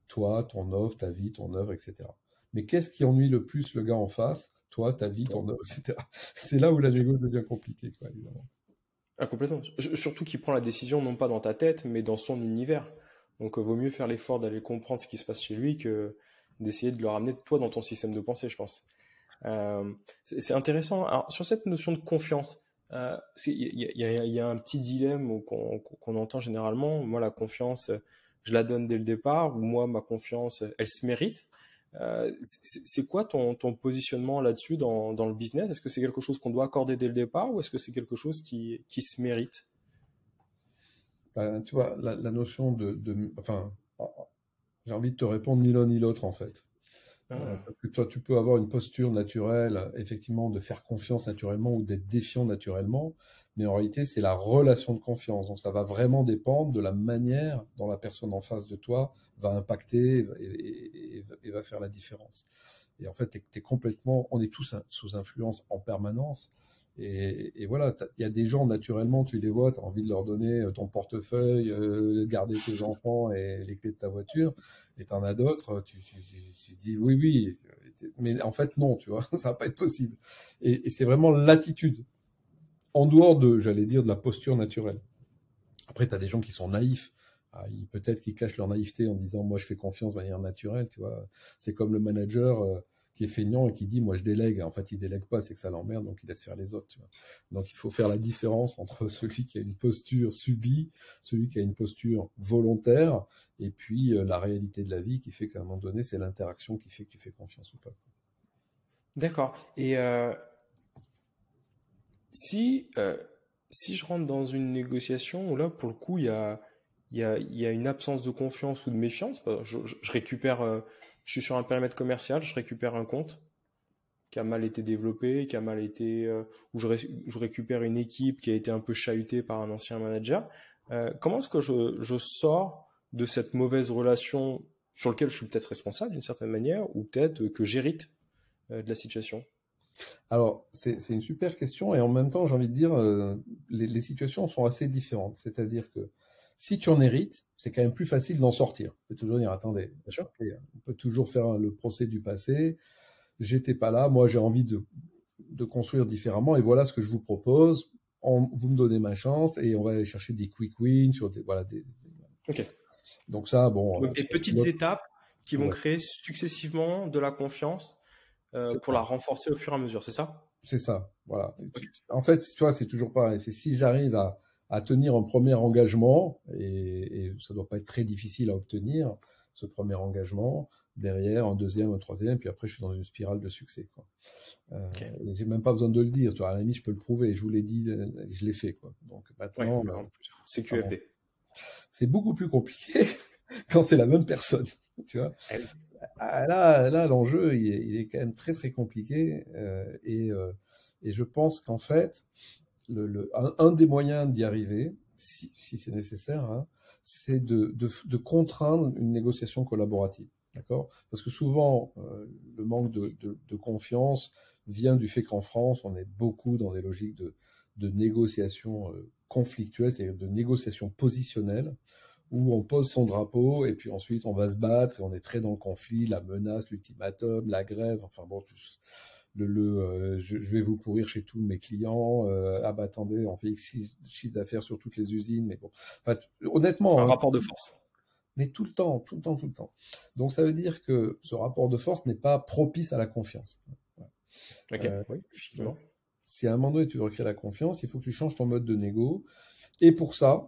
toi, ton offre, ta vie, ton œuvre, et cetera. Mais qu'est-ce qui ennuie le plus le gars en face? Toi, ta vie, ton œuvre, et cetera. C'est là où la négo devient compliquée, quoi, évidemment. Ah, complètement. Surtout qu'il prend la décision non pas dans ta tête, mais dans son univers. Donc, euh, vaut mieux faire l'effort d'aller comprendre ce qui se passe chez lui que d'essayer de le ramener toi dans ton système de pensée, je pense. Euh, c'est c'est intéressant. Alors, sur cette notion de confiance, euh, il y, a- il y a- il y a un petit dilemme qu'on qu'on entend généralement. Moi, la confiance, je la donne dès le départ, ou moi, ma confiance, elle se mérite. Euh, c'est c'est quoi ton, ton positionnement là-dessus dans, dans le business? Est-ce que c'est quelque chose qu'on doit accorder dès le départ ou est-ce que c'est quelque chose qui, qui se mérite? Ben, tu vois, la, la notion de, de- enfin, j'ai envie de te répondre ni l'un ni l'autre, en fait. Euh, Ah, parce que toi, tu peux avoir une posture naturelle, effectivement, de faire confiance naturellement ou d'être défiant naturellement, mais en réalité, c'est la relation de confiance. Donc, ça va vraiment dépendre de la manière dont la personne en face de toi va impacter et, et- et- et va faire la différence. Et en fait, tu es, complètement, on est tous sous influence en permanence. Et, et voilà, il y a des gens, naturellement, tu les vois, tu as envie de leur donner ton portefeuille, euh, garder tes enfants et les clés de ta voiture. Et tu en as d'autres, tu, tu, tu, tu dis oui, oui, mais en fait, non, tu vois, ça va pas être possible. Et, et c'est vraiment l'attitude, en dehors de, j'allais dire, de la posture naturelle. Après, tu as des gens qui sont naïfs. Ah, peut-être qu'ils cachent leur naïveté en disant moi je fais confiance de manière naturelle, tu vois. C'est comme le manager euh, qui est feignant et qui dit moi je délègue. En fait, il délègue pas, c'est que ça l'emmerde, donc il laisse faire les autres, tu vois. Donc il faut faire la différence entre celui qui a une posture subie, celui qui a une posture volontaire, et puis euh, la réalité de la vie qui fait qu'à un moment donné, c'est l'interaction qui fait que tu fais confiance ou pas. d'accord. Et euh, si, euh, si je rentre dans une négociation où là, pour le coup, il y a, il y a, il y a une absence de confiance ou de méfiance, bah, je, je- je récupère, euh, je suis sur un périmètre commercial, je récupère un compte qui a mal été développé, qui a mal été, euh, où je, ré- je récupère une équipe qui a été un peu chahutée par un ancien manager. Euh, comment est-ce que je, je sors de cette mauvaise relation sur laquelle je suis peut-être responsable d'une certaine manière, ou peut-être que j'hérite euh, de la situation? Alors, c'est c'est une super question et en même temps, j'ai envie de dire, euh, les, les situations sont assez différentes. C'est-à-dire que si tu en hérites, c'est quand même plus facile d'en sortir. On peut toujours dire, attendez, Bien sûr. ok, on peut toujours faire le procès du passé. J'étais pas là, moi j'ai envie de, de construire différemment et voilà ce que je vous propose. On- vous me donnez ma chance et on va aller chercher des quick wins sur des, voilà, des, des- Ok. donc ça, bon, euh, Donc je des pense que petites l'autre- étapes qui vont ouais, créer successivement de la confiance euh, c'est pour ça. la renforcer au fur et à mesure, c'est ça? C'est ça, voilà. Ok. En fait, tu vois, c'est toujours pareil. C'est si j'arrive à, à tenir un premier engagement, et, et ça doit pas être très difficile à obtenir, ce premier engagement, derrière, un deuxième, un troisième, puis après, je suis dans une spirale de succès, quoi. Euh, Ok. et j'ai même pas besoin de le dire, tu vois, à la limite, je peux le prouver, je vous l'ai dit, euh, je l'ai fait, quoi. Donc Ouais, maintenant, euh, en plus. ah bon. C Q F D. C'est beaucoup plus compliqué quand c'est la même personne, tu vois. Eh oui. Ah, là, là, l'enjeu, il est, il est quand même très, très compliqué, euh, et, euh, et je pense qu'en fait, le, le, un, un, des moyens d'y arriver, si, si c'est nécessaire, hein, c'est de, de, de, contraindre une négociation collaborative. D'accord? Parce que souvent, euh, le manque de, de, de, confiance vient du fait qu'en France, on est beaucoup dans des logiques de, de négociation euh, conflictuelle, c'est-à-dire de négociation positionnelle, où on pose son drapeau et puis ensuite on va se battre et on est très dans le conflit, la menace, l'ultimatum, la grève, enfin bon, tout, le, le euh, je, je vais vous pourrir chez tous mes clients. Euh, ah bah attendez, on fait X chiffre d'affaires sur toutes les usines, mais bon. Enfin, Un honnêtement, hein, rapport de force. mais tout le temps, tout le temps, tout le temps. Donc ça veut dire que ce rapport de force n'est pas propice à la confiance. Ok, Euh, oui, donc, effectivement. si à un moment donné tu veux recréer la confiance, il faut que tu changes ton mode de négo. Et pour ça,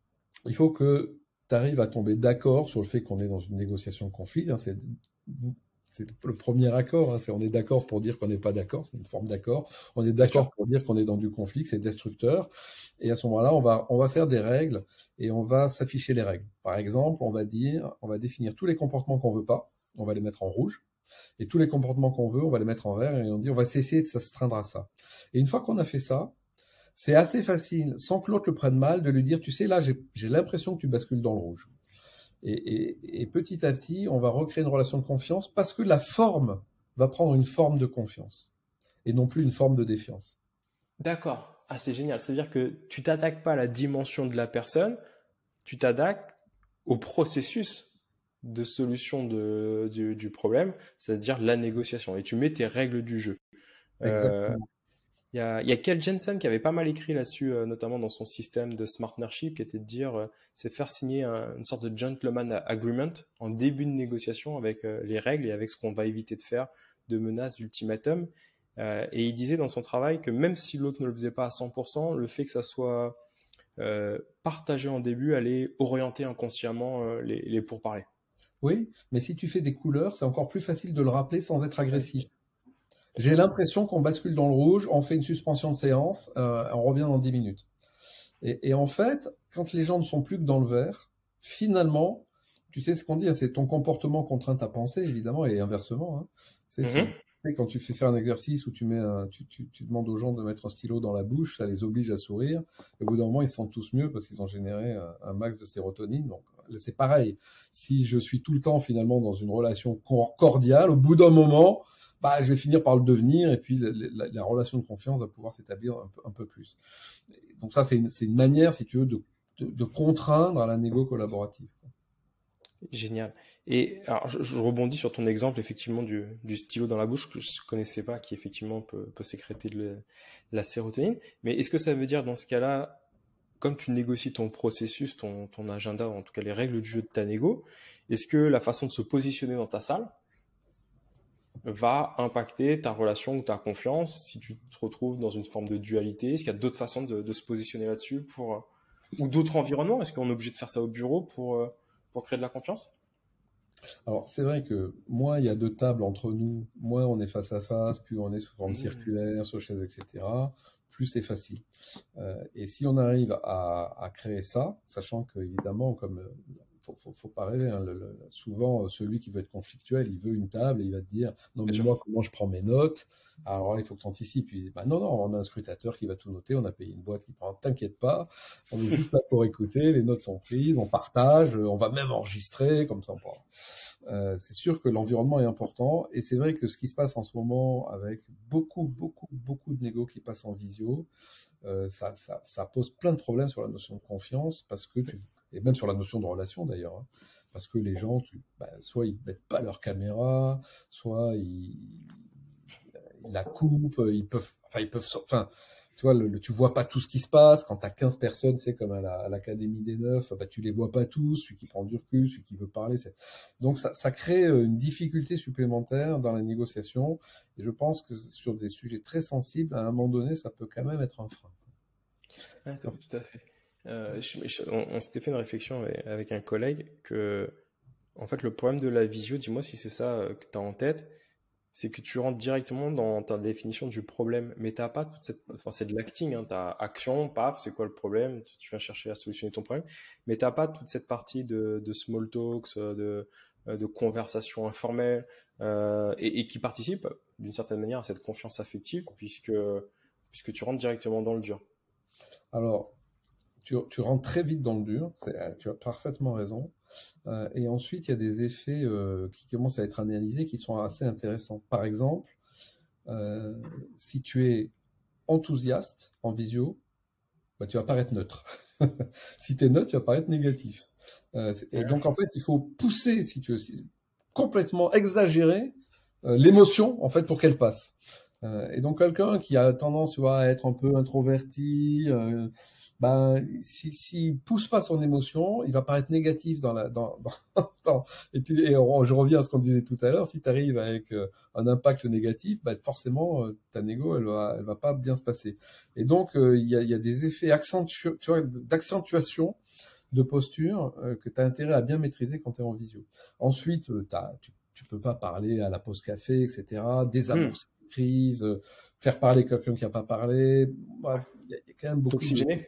il faut que tu arrives à tomber d'accord sur le fait qu'on est dans une négociation de conflit. Hein, c'est c'est le premier accord, hein, c'est on est d'accord pour dire qu'on n'est pas d'accord, c'est une forme d'accord. On est Bien sûr. d'accord pour dire qu'on est dans du conflit, c'est destructeur. Et à ce moment-là, on va, on va faire des règles et on va s'afficher les règles. Par exemple, on va dire, on va définir tous les comportements qu'on veut pas, on va les mettre en rouge. Et tous les comportements qu'on veut, on va les mettre en vert et on dit on va cesser de s'astreindre à ça. Et une fois qu'on a fait ça, c'est assez facile, sans que l'autre le prenne mal, de lui dire, tu sais, là, j'ai l'impression que tu bascules dans le rouge. Et, et, et petit à petit, on va recréer une relation de confiance parce que la forme va prendre une forme de confiance et non plus une forme de défiance. D'accord. Ah, c'est génial. C'est-à-dire que tu t'attaques pas à la dimension de la personne, tu t'attaques au processus de solution de, du, du problème, c'est-à-dire la négociation. Et tu mets tes règles du jeu. Euh, Exactement. Il y a, il y a Kel Jensen qui avait pas mal écrit là-dessus, euh, notamment dans son système de partnership, qui était de dire, euh, c'est faire signer un- une sorte de gentleman agreement en début de négociation avec euh, les règles et avec ce qu'on va éviter de faire, de menaces, d'ultimatum. Euh, et il disait dans son travail que même si l'autre ne le faisait pas à cent pour cent, le fait que ça soit euh, partagé en début allait orienter inconsciemment euh, les, les pourparlers. Oui, mais si tu fais des couleurs, c'est encore plus facile de le rappeler sans être Ouais, agressif. bien J'ai sûr. l'impression qu'on bascule dans le rouge, on fait une suspension de séance, euh, on revient dans dix minutes. Et, et en fait, quand les gens ne sont plus que dans le vert, finalement, tu sais ce qu'on dit, hein, c'est ton comportement contraint ta pensée, évidemment, et inversement. Hein. C'est, c'est, Mhm. tu sais, quand tu fais faire un exercice où tu, mets un, tu, tu, tu demandes aux gens de mettre un stylo dans la bouche, ça les oblige à sourire. Et au bout d'un moment, ils se sentent tous mieux parce qu'ils ont généré un, un max de sérotonine. Donc, c'est pareil. Si je suis tout le temps, finalement, dans une relation cordiale, au bout d'un moment, bah, je vais finir par le devenir, et puis la, la, la relation de confiance va pouvoir s'établir un peu, un peu plus. Donc ça, c'est une, c'est une manière, si tu veux, de, de, de contraindre à la négo collaborative. Génial. Et alors, je, je rebondis sur ton exemple effectivement du, du stylo dans la bouche que je connaissais pas, qui effectivement peut, peut sécréter de la, la sérotonine. Mais est-ce que ça veut dire dans ce cas-là, comme tu négocies ton processus, ton, ton agenda, ou en tout cas les règles du jeu de ta négo, est-ce que la façon de se positionner dans ta salle va impacter ta relation ou ta confiance si tu te retrouves dans une forme de dualité? Est-ce qu'il y a d'autres façons de, de se positionner là-dessus pour, euh, ou d'autres environnements? Est-ce qu'on est obligé de faire ça au bureau pour, euh, pour créer de la confiance? Alors, c'est vrai que moins il y a de tables entre nous, moins on est face à face, plus on est sous forme Mmh. circulaire, sur chaise, et cetera, plus c'est facile. Euh, et si on arrive à, à créer ça, sachant que évidemment, comme euh, faut, faut, faut pas rêver, hein, le, le, souvent celui qui veut être conflictuel, il veut une table et il va te dire non Bien mais sûr. moi comment je prends mes notes? Alors là, il faut que tu anticipes. Puis bah non non, on a un scrutateur qui va tout noter, on a payé une boîte qui prend. T'inquiète pas, on est juste là pour écouter. Les notes sont prises, on partage, on va même enregistrer comme ça. On pourra. Euh, c'est sûr que l'environnement est important et c'est vrai que ce qui se passe en ce moment avec beaucoup, beaucoup, beaucoup de négos qui passent en visio, euh, ça, ça, ça pose plein de problèmes sur la notion de confiance parce que tu, et même sur la notion de relation d'ailleurs, hein, parce que les gens, tu, bah, soit ils mettent pas leur caméra, soit ils, ils la coupent, ils peuvent, enfin ils peuvent, enfin tu vois, le, le, tu vois pas tout ce qui se passe. Quand tu as quinze personnes, c'est comme à, la, à l'Académie des Neufs, bah, tu les vois pas tous, celui qui prend du recul, celui qui veut parler. C'est... Donc ça, ça crée une difficulté supplémentaire dans la négociation. Et je pense que sur des sujets très sensibles, à un moment donné, ça peut quand même être un frein. Ouais, tout, tout à fait. Euh, je- je- on on s'était fait une réflexion avec, avec un collègue que, en fait, le problème de la visio, dis-moi si c'est ça euh, que tu as en tête, c'est que tu rentres directement dans ta définition du problème, mais t'as pas toute cette, enfin c'est de l'acting, hein, t'as action, paf, c'est quoi le problème, tu, tu viens chercher à solutionner ton problème, mais t'as pas toute cette partie de, de small talks, euh, de, euh, de conversation informelle, euh, et, et qui participe d'une certaine manière à cette confiance affective, puisque, puisque tu rentres directement dans le dur. Alors, tu, tu rentres très vite dans le dur, c'est, tu as parfaitement raison. Euh, et ensuite, il y a des effets euh, qui commencent à être analysés qui sont assez intéressants. Par exemple, euh, si tu es enthousiaste en visio, bah, tu vas paraître neutre. Si tu es neutre, tu vas paraître négatif. Euh, et donc, en fait, il faut pousser, si tu veux, si- complètement exagérer euh, l'émotion, en fait, pour qu'elle passe. Euh, et donc, quelqu'un qui a tendance, tu vois, à être un peu introverti, euh, ben, si, s'il pousse pas son émotion, il va paraître négatif dans la, dans, dans, dans- et, tu, et on- je reviens à ce qu'on disait tout à l'heure, si tu arrives avec euh, un impact négatif, ben, forcément, euh, ta négo, elle va, elle va pas bien se passer. Et donc, euh, il y, a, il y a des effets accentu- tu vois, d'accentuation de posture euh, que tu as intérêt à bien maîtriser quand tu es en visio. Ensuite, euh, t'as, tu tu peux pas parler à la pause café, et cetera, Hmm. désamorcer une crise, euh, faire parler quelqu'un qui a pas parlé. Bref, il y, a- il y a quand même beaucoup de... T'oxygéner,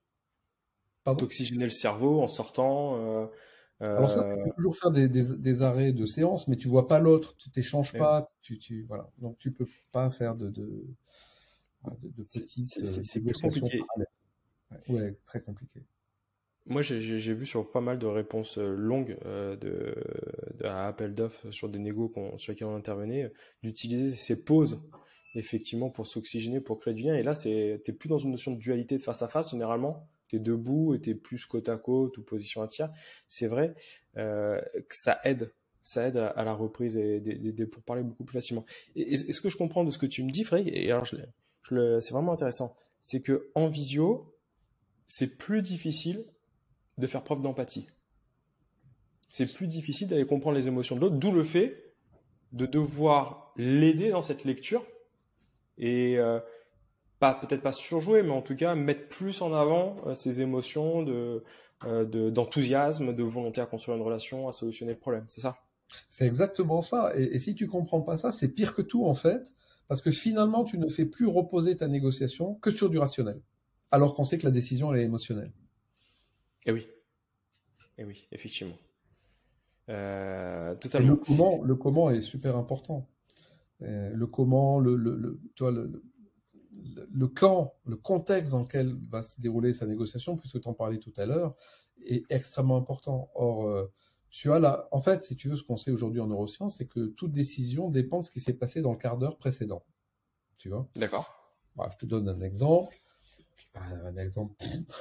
Pardon? t'oxygéner le cerveau en sortant. Euh, Alors ça, tu euh, peux toujours faire des, des, des arrêts de séance, mais tu vois pas l'autre, tu t'échanges mais pas, tu, tu, voilà. Donc tu peux pas faire de, de, de, de c'est petites c'est- c'est- euh, c'est plus négociations compliqué. parallèles. Ouais, ouais, très compliqué. Moi, j'ai j'ai- j'ai vu sur pas mal de réponses euh, longues euh, de, de à appel d'offres sur des négos qu'on- sur lesquels on intervenait, euh, d'utiliser ces pauses effectivement pour s'oxygéner, pour créer du lien. Et là, c'est t'es plus dans une notion de dualité de face à face. Généralement, tu es debout et tu es plus côte à côte ou position à tiers, c'est vrai euh, que ça aide. Ça aide à, à la reprise et des, des, des pourparlers beaucoup plus facilement. Et, et ce que je comprends de ce que tu me dis, Frédéric, et alors je, je le, c'est vraiment intéressant, c'est que en visio, c'est plus difficile de faire preuve d'empathie. C'est plus difficile d'aller comprendre les émotions de l'autre, d'où le fait de devoir l'aider dans cette lecture et euh, pas peut-être pas surjouer, mais en tout cas mettre plus en avant euh, ses émotions de, euh, de, d'enthousiasme, de volonté à construire une relation, à solutionner le problème. C'est ça? C'est exactement ça. Et, et si tu comprends pas ça, c'est pire que tout en fait, parce que finalement, tu ne fais plus reposer ta négociation que sur du rationnel, alors qu'on sait que la décision, elle est émotionnelle. Eh oui. Eh oui, effectivement. Euh, Et totalement. le comment, le comment est super important. Euh, le comment, le, le, le, tu vois, le, le, le quand, le contexte dans lequel va se dérouler sa négociation, puisque tu en parlais tout à l'heure, est extrêmement important. Or, euh, tu as là, en fait, si tu veux, ce qu'on sait aujourd'hui en neurosciences, c'est que toute décision dépend de ce qui s'est passé dans le quart d'heure précédent. Tu vois? D'accord. Bah, je te donne un exemple. Un exemple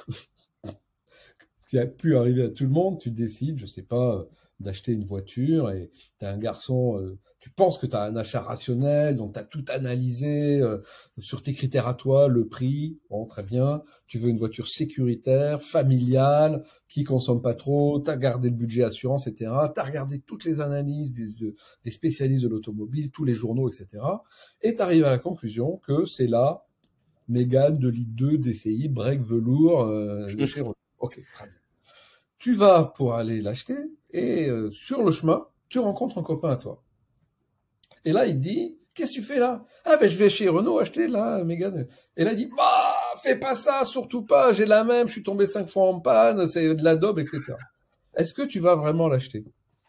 qui a pu arriver à tout le monde. Tu décides, je sais pas, d'acheter une voiture et tu as un garçon, euh, tu penses que tu as un achat rationnel, donc tu as tout analysé euh, sur tes critères à toi, le prix, bon, très bien, tu veux une voiture sécuritaire, familiale, qui consomme pas trop, tu as gardé le budget assurance, et cetera. Tu as regardé toutes les analyses du, de, des spécialistes de l'automobile, tous les journaux, et cetera. Et tu arrives à la conclusion que c'est la Mégane deux litres deux D C I, break velours euh, de chez Renault. Ok, très bien. Tu vas pour aller l'acheter et euh, sur le chemin, tu rencontres un copain à toi. Et là, il te dit, qu'est-ce que tu fais là? Ah ben je vais chez Renault acheter la Mégane. Et là, il dit, bah fais pas ça, surtout pas, j'ai la même, je suis tombé cinq fois en panne, c'est de la daube, et cetera. Est-ce que tu vas vraiment l'acheter?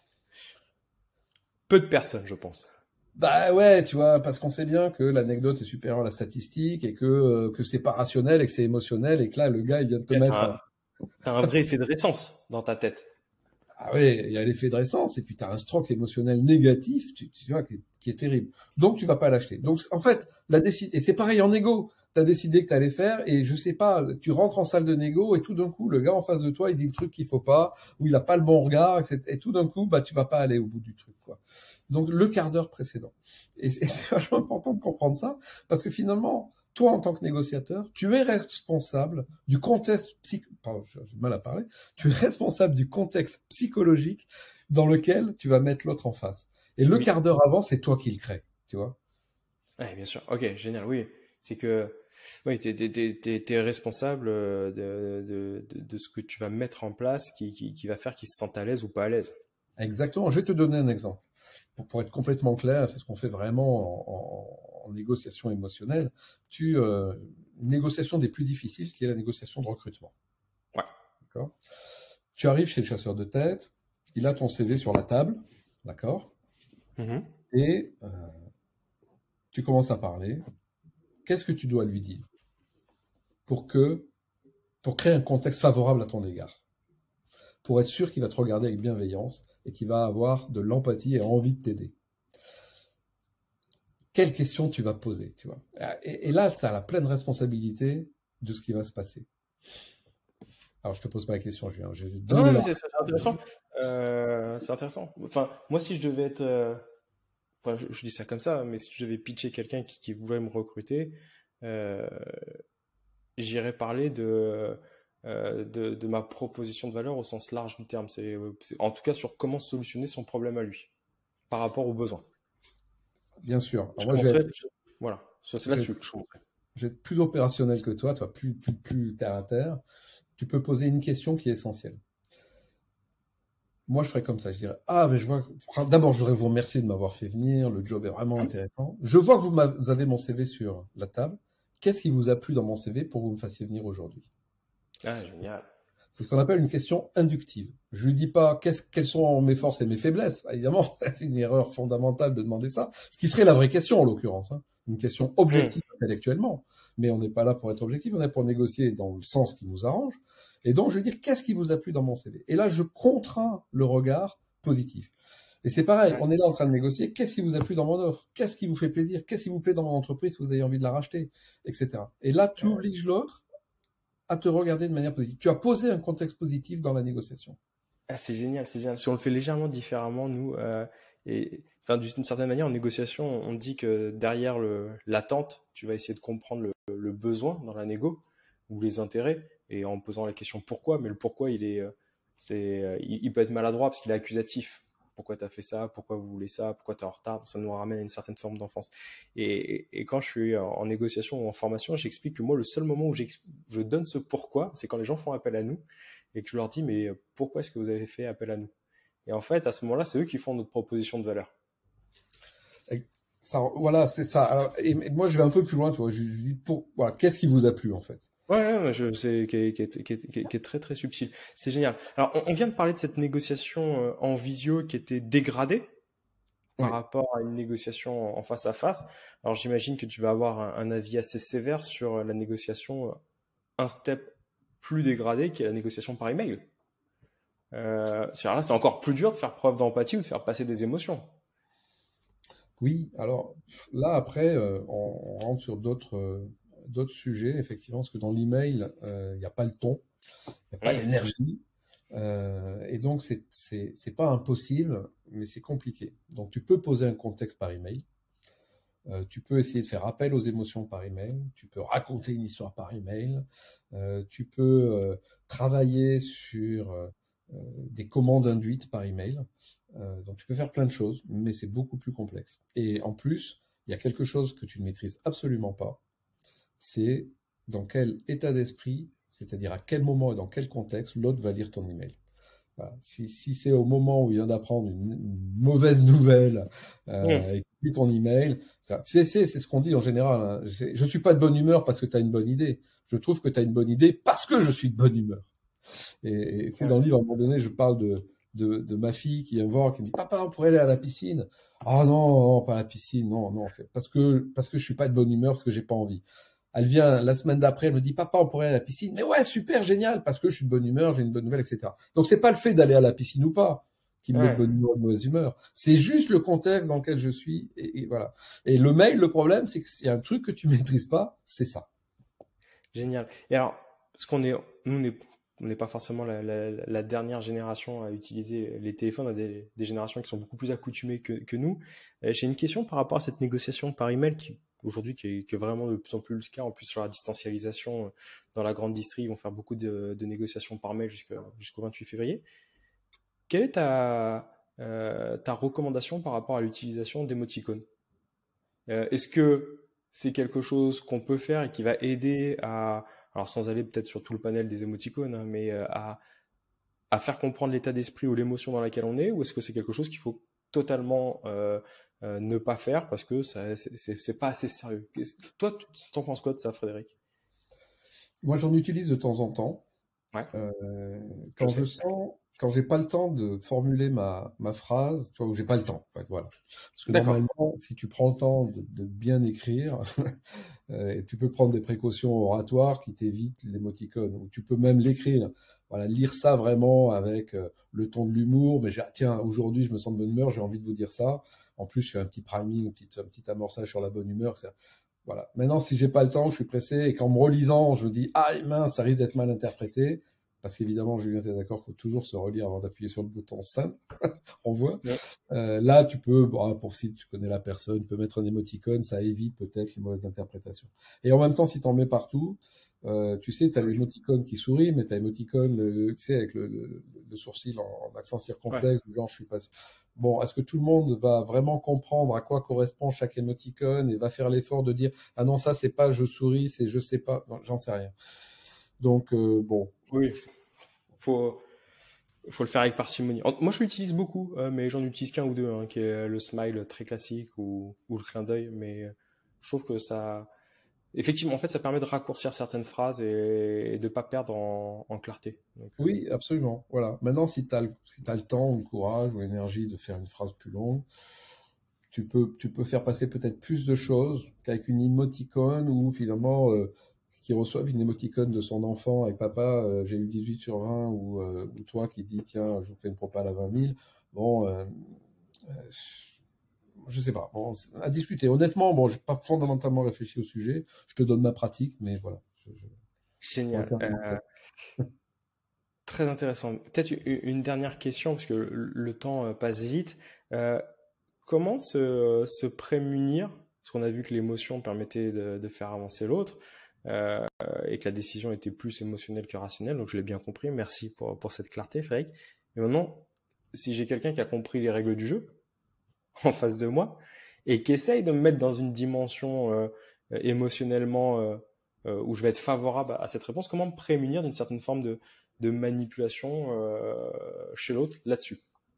Peu de personnes, je pense. Bah ouais, tu vois, parce qu'on sait bien que l'anecdote est supérieure à la statistique et que euh, que c'est pas rationnel et que c'est émotionnel et que là, le gars, il vient de te mettre... Un, t'as un vrai effet de récence dans ta tête. Ah oui, il y a l'effet de récence, et puis tu as un stroke émotionnel négatif, tu, tu vois, qui, qui est terrible. Donc tu vas pas l'acheter. Donc en fait, la décide, et c'est pareil en négo. Tu as décidé que tu allais faire, et je sais pas, tu rentres en salle de négo, et tout d'un coup, le gars en face de toi, il dit le truc qu'il faut pas, ou il a pas le bon regard, et, et tout d'un coup, bah tu vas pas aller au bout du truc, quoi. Donc le quart d'heure précédent. Et, et c'est vachement important de comprendre ça, parce que finalement, toi, en tant que négociateur, tu es responsable du contexte psych... Pardon, j'ai mal à parler. Tu es responsable du contexte psychologique dans lequel tu vas mettre l'autre en face. Et le oui. quart d'heure avant, c'est toi qui le crée, tu vois. Oui, bien sûr. Ok, génial. Oui, c'est que oui, t'es, t'es, t'es, t'es responsable de, de, de, de ce que tu vas mettre en place, qui, qui, qui va faire qu'ils se sentent à l'aise ou pas à l'aise. Exactement. Je vais te donner un exemple. Pour, pour être complètement clair, c'est ce qu'on fait vraiment en, en, en négociation émotionnelle. Tu, euh, une négociation des plus difficiles, qui est la négociation de recrutement. Ouais. D'accord. Tu arrives chez le chasseur de tête, il a ton C V sur la table, d'accord. Mm-hmm. Et euh, tu commences à parler. Qu'est-ce que tu dois lui dire pour que, pour créer un contexte favorable à ton égard, pour être sûr qu'il va te regarder avec bienveillance et qu'il va avoir de l'empathie et envie de t'aider. Quelles questions tu vas poser, tu vois. Et, et là, tu as la pleine responsabilité de ce qui va se passer. Alors, je te pose pas la question, je viens. Je vais non, non, mais c'est, c'est intéressant. Euh, c'est intéressant. Enfin, moi, si je devais être... Euh... Enfin, je, je dis ça comme ça, mais si je devais pitcher quelqu'un qui, qui voulait me recruter, euh, j'irais parler de... Euh, de, de ma proposition de valeur au sens large du terme. C'est, c'est, en tout cas, sur comment solutionner son problème à lui, par rapport aux besoins. Bien sûr. Alors je moi, commencerai, je vais être, voilà, c'est là-dessus que je commencerai. Je vais être plus opérationnel que toi, toi plus, plus, plus terre à terre. Tu peux poser une question qui est essentielle. Moi, je ferais comme ça. Je dirais, ah, mais je vois, que... d'abord, je voudrais vous remercier de m'avoir fait venir. Le job est vraiment mmh. intéressant. Je vois que vous, vous avez mon C V sur la table. Qu'est-ce qui vous a plu dans mon C V pour que vous me fassiez venir aujourd'hui? Ah, génial. C'est ce qu'on appelle une question inductive. Je lui dis pas qu'est-ce, quelles sont mes forces et mes faiblesses. Bah, évidemment, c'est une erreur fondamentale de demander ça. Ce qui serait la vraie question, en l'occurrence. Hein. Une question objective mmh. intellectuellement. Mais on n'est pas là pour être objectif, on est pour négocier dans le sens qui nous arrange. Et donc, je vais dire, qu'est-ce qui vous a plu dans mon C V? Et là, je contrains le regard positif. Et c'est pareil, on est là en train de négocier. Qu'est-ce qui vous a plu dans mon offre? Qu'est-ce qui vous fait plaisir? Qu'est-ce qui vous plaît dans mon entreprise que vous avez envie de la racheter? Etc. Et là, tu obliges l'autre à te regarder de manière positive. Tu as posé un contexte positif dans la négociation. Ah, c'est génial, c'est génial. Si on le fait légèrement différemment, nous, euh, et enfin, d'une certaine manière, en négociation, on dit que derrière le, l'attente, tu vas essayer de comprendre le, le besoin dans la négo ou les intérêts, et en posant la question pourquoi, mais le pourquoi, il est, euh, c'est, euh, il, il peut être maladroit parce qu'il est accusatif. Pourquoi tu as fait ça? Pourquoi vous voulez ça? Pourquoi tu es en retard? Ça nous ramène à une certaine forme d'enfance. Et, et, et quand je suis en, en négociation ou en formation, j'explique que moi, le seul moment où je donne ce pourquoi, c'est quand les gens font appel à nous et que je leur dis, mais pourquoi est-ce que vous avez fait appel à nous? Et en fait, à ce moment-là, c'est eux qui font notre proposition de valeur. Ça, voilà, c'est ça. Alors, et, et moi, je vais un peu plus loin, tu vois. Je, je dis, pour, voilà, qu'est-ce qui vous a plu, en fait? Ouais, ouais, je sais, qui est, qui est, qui est, qui est, qui est très, très subtil. C'est génial. Alors, on, on vient de parler de cette négociation euh, en visio qui était dégradée par Oui. rapport à une négociation en face à face. Alors, j'imagine que tu vas avoir un, un avis assez sévère sur la négociation euh, un step plus dégradé, qui est la négociation par email. Euh, là, c'est encore plus dur de faire preuve d'empathie ou de faire passer des émotions. Oui, alors là, après, euh, on, on rentre sur d'autres euh, d'autres sujets, effectivement, parce que dans l'email, il n'y a pas le ton, il n'y a pas Mmh. l'énergie. Euh, et donc, c'est c'est c'est pas impossible, mais c'est compliqué. Donc, tu peux poser un contexte par email. Euh, tu peux essayer de faire appel aux émotions par email. Tu peux raconter une histoire par email. Euh, tu peux euh, travailler sur euh, des commandes induites par email. Euh, donc, tu peux faire plein de choses, mais c'est beaucoup plus complexe. Et en plus, il y a quelque chose que tu ne maîtrises absolument pas. C'est dans quel état d'esprit, c'est-à-dire à quel moment et dans quel contexte l'autre va lire ton email. Voilà. Si, si c'est au moment où il vient d'apprendre une, une mauvaise nouvelle euh, Mmh. et qu'il lit ton email, ça, tu sais, c'est, c'est ce qu'on dit en général. Hein. Je, je suis pas de bonne humeur parce que tu as une bonne idée. Je trouve que tu as une bonne idée parce que je suis de bonne humeur. Et, et c'est dans le livre, à un moment donné, je parle de, de, de ma fille qui vient me voir, qui me dit, papa, on pourrait aller à la piscine. Ah non, non, pas à la piscine, non, non, c'est parce que, parce que je suis pas de bonne humeur, parce que j'ai pas envie. Elle vient la semaine d'après, elle me dit, papa, on pourrait aller à la piscine. Mais ouais, super, génial, parce que je suis de bonne humeur, j'ai une bonne nouvelle, et cetera. Donc, c'est pas le fait d'aller à la piscine ou pas qui me met de Ouais. bonne humeur ou de mauvaise humeur. C'est juste le contexte dans lequel je suis, et, et voilà. Et le mail, le problème, c'est qu'il y a un truc que tu maîtrises pas, c'est ça. Génial. Et alors, parce qu'on est, nous, on n'est on n'est pas forcément la, la, la dernière génération à utiliser les téléphones, on a des, des générations qui sont beaucoup plus accoutumées que, que nous. Euh, J'ai une question par rapport à cette négociation par email qui, aujourd'hui, qui est, qui est vraiment de plus en plus le cas. En plus, sur la distancialisation, euh, dans la grande distrie, ils vont faire beaucoup de, de négociations par mail jusqu'à- jusqu'au vingt-huit février. Quelle est ta, euh, ta recommandation par rapport à l'utilisation d'émoticônes? Euh, Est-ce que c'est quelque chose qu'on peut faire et qui va aider à, alors sans aller peut-être sur tout le panel des émoticônes, hein, mais euh, à, à faire comprendre l'état d'esprit ou l'émotion dans laquelle on est, ou est-ce que c'est quelque chose qu'il faut totalement euh, euh, ne pas faire parce que ça, c'est c'est- c'est pas assez sérieux? Qu'est-ce- Toi, tu t'en penses quoi de ça, Frédéric? Moi, j'en utilise de temps en temps. Ouais, Euh, je quand je sais. sens, quand j'ai pas le temps de formuler ma, ma phrase, tu vois, ou j'ai pas le temps, en fait, voilà. Parce que D'accord. normalement, si tu prends le temps de, de bien écrire, euh, et tu peux prendre des précautions oratoires qui t'évitent l'émoticône, ou tu peux même l'écrire. Voilà, lire ça vraiment avec euh, le ton de l'humour, mais j'ai, ah, tiens, aujourd'hui, je me sens de bonne humeur, j'ai envie de vous dire ça. En plus, je fais un petit priming, un petit, un petit amorçage sur la bonne humeur. Ça, voilà. Maintenant, si j'ai pas le temps, je suis pressé et qu'en me relisant, je me dis, ah mince, ça risque d'être mal interprété. Parce qu'évidemment, Julien, tu es d'accord, il faut toujours se relire avant d'appuyer sur le bouton Send. On voit. Ouais. Euh, là, tu peux, bon, pour si tu connais la personne, tu peux mettre un émoticône, ça évite peut-être les mauvaises interprétations. Et en même temps, si tu en mets partout, euh, tu sais, tu as l'émoticône qui sourit, mais tu as l'émoticône, le, tu sais, avec le, le, le sourcil en, en accent Ouais. circonflexe, du genre, je suis pas. Bon, est-ce que tout le monde va vraiment comprendre à quoi correspond chaque émoticône et va faire l'effort de dire, ah non, ça, c'est pas je souris, c'est je sais pas. Non, j'en sais rien. Donc, euh, bon. Oui, faut, faut le faire avec parcimonie. En- Moi, je l'utilise beaucoup, euh, mais j'en utilise qu'un ou deux, hein, qui est le smile très classique ou, ou le clin d'œil. Mais euh, je trouve que ça, effectivement, en fait, ça permet de raccourcir certaines phrases et, et de pas perdre en, en clarté. Donc, euh, Oui, absolument. Voilà. Maintenant, si tu as, le- si t'as le temps ou le courage ou l'énergie de faire une phrase plus longue, tu peux, tu peux faire passer peut-être plus de choses qu'avec une émoticône ou finalement, euh, qui reçoivent une émoticône de son enfant et papa, euh, j'ai eu dix-huit sur vingt ou, euh, ou toi qui dis, tiens, je vous fais une propale à vingt mille. Bon, euh, euh, je sais pas. Bon, c'est à discuter. Honnêtement, bon, j'ai pas fondamentalement réfléchi au sujet. Je te donne ma pratique, mais voilà. Je- je- Génial. Euh, très intéressant. Peut-être une, une dernière question, parce que le, le temps euh, passe vite. Euh, comment se, se prémunir, parce qu'on a vu que l'émotion permettait de, de faire avancer l'autre, euh, et que la décision était plus émotionnelle que rationnelle, donc je l'ai bien compris. Merci pour, pour cette clarté, Frédéric. Et maintenant, si j'ai quelqu'un qui a compris les règles du jeu en face de moi et qui essaye de me mettre dans une dimension euh, émotionnellement euh, euh, où je vais être favorable à cette réponse, comment me prémunir d'une certaine forme de, de manipulation euh, chez l'autre là-dessus?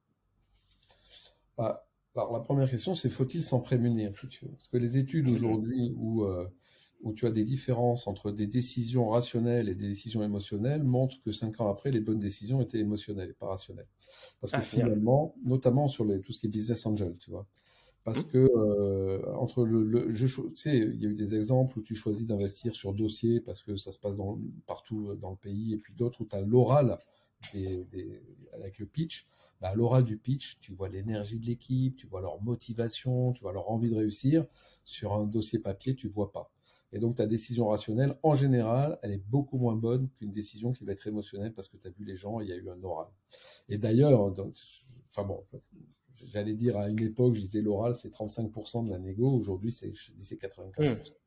Bah, alors la première question, c'est faut-il s'en prémunir, si tu veux? Parce que les études aujourd'hui où, euh, où tu as des différences entre des décisions rationnelles et des décisions émotionnelles montrent que cinq ans après, les bonnes décisions étaient émotionnelles et pas rationnelles. Parce que Ah, génial. finalement, notamment sur les, tout ce qui est business angel, tu vois, parce Hmm. que euh, entre le, le je, tu sais, il y a eu des exemples où tu choisis d'investir sur dossier parce que ça se passe dans- partout dans le pays, et puis d'autres où tu as l'oral des, des- avec le pitch. Bah, à l'oral du pitch, tu vois l'énergie de l'équipe, tu vois leur motivation, tu vois leur envie de réussir. Sur un dossier papier, tu ne vois pas. Et donc ta décision rationnelle, en général, elle est beaucoup moins bonne qu'une décision qui va être émotionnelle parce que tu as vu les gens et il y a eu un oral. Et d'ailleurs, donc, enfin bon, j'allais dire à une époque, je disais l'oral, c'est trente-cinq pour cent de la négo. Aujourd'hui, c'est, je dis c'est quatre-vingt-quinze pour cent. Hmm.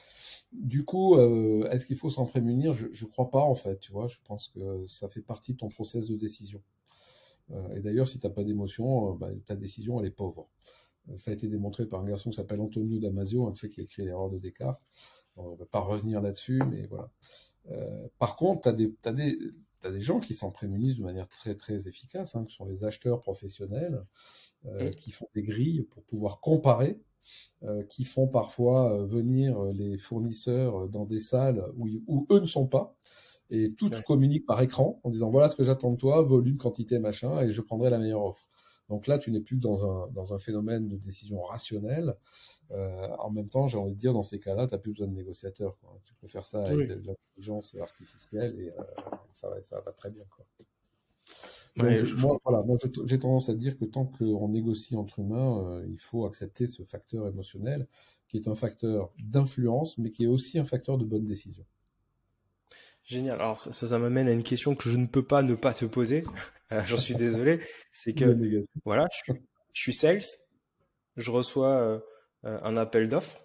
Du coup, euh, est-ce qu'il faut s'en prémunir? Je ne crois pas, en fait. Tu vois, je pense que ça fait partie de ton process de décision. Euh, et d'ailleurs, si tu n'as pas d'émotion, euh, bah, ta décision, elle est pauvre. Euh, ça a été démontré par un garçon qui s'appelle Antonio Damasio, hein, tu sais, qui a écrit l'erreur de Descartes. On ne va pas revenir là-dessus, mais voilà. Euh, par contre, tu as des, t'as des, t'as des gens qui s'en prémunissent de manière très, très efficace, hein, qui sont les acheteurs professionnels, euh, Hmm. qui font des grilles pour pouvoir comparer, euh, qui font parfois euh, venir euh, les fournisseurs dans des salles où, où eux ne sont pas, et tous Ouais. communiquent par écran en disant voilà ce que j'attends de toi, volume, quantité, machin, et je prendrai la meilleure offre. Donc là, tu n'es plus dans un, dans un phénomène de décision rationnelle. Euh, en même temps, j'ai envie de dire, dans ces cas-là, tu n'as plus besoin de négociateurs, quoi. Tu peux faire ça avec Oui. de l'intelligence artificielle et euh, ça, va, ça va très bien, quoi. Donc, Ouais, je- je, je moi, comprends. voilà, moi, je- j'ai tendance à dire que tant qu'on négocie entre humains, euh, il faut accepter ce facteur émotionnel, qui est un facteur d'influence, mais qui est aussi un facteur de bonne décision. Génial. Alors ça, ça, ça m'amène à une question que je ne peux pas ne pas te poser. Euh, j'en suis désolé. C'est Le que négatif. voilà, je suis, je suis sales, je reçois euh, euh, un appel d'offres.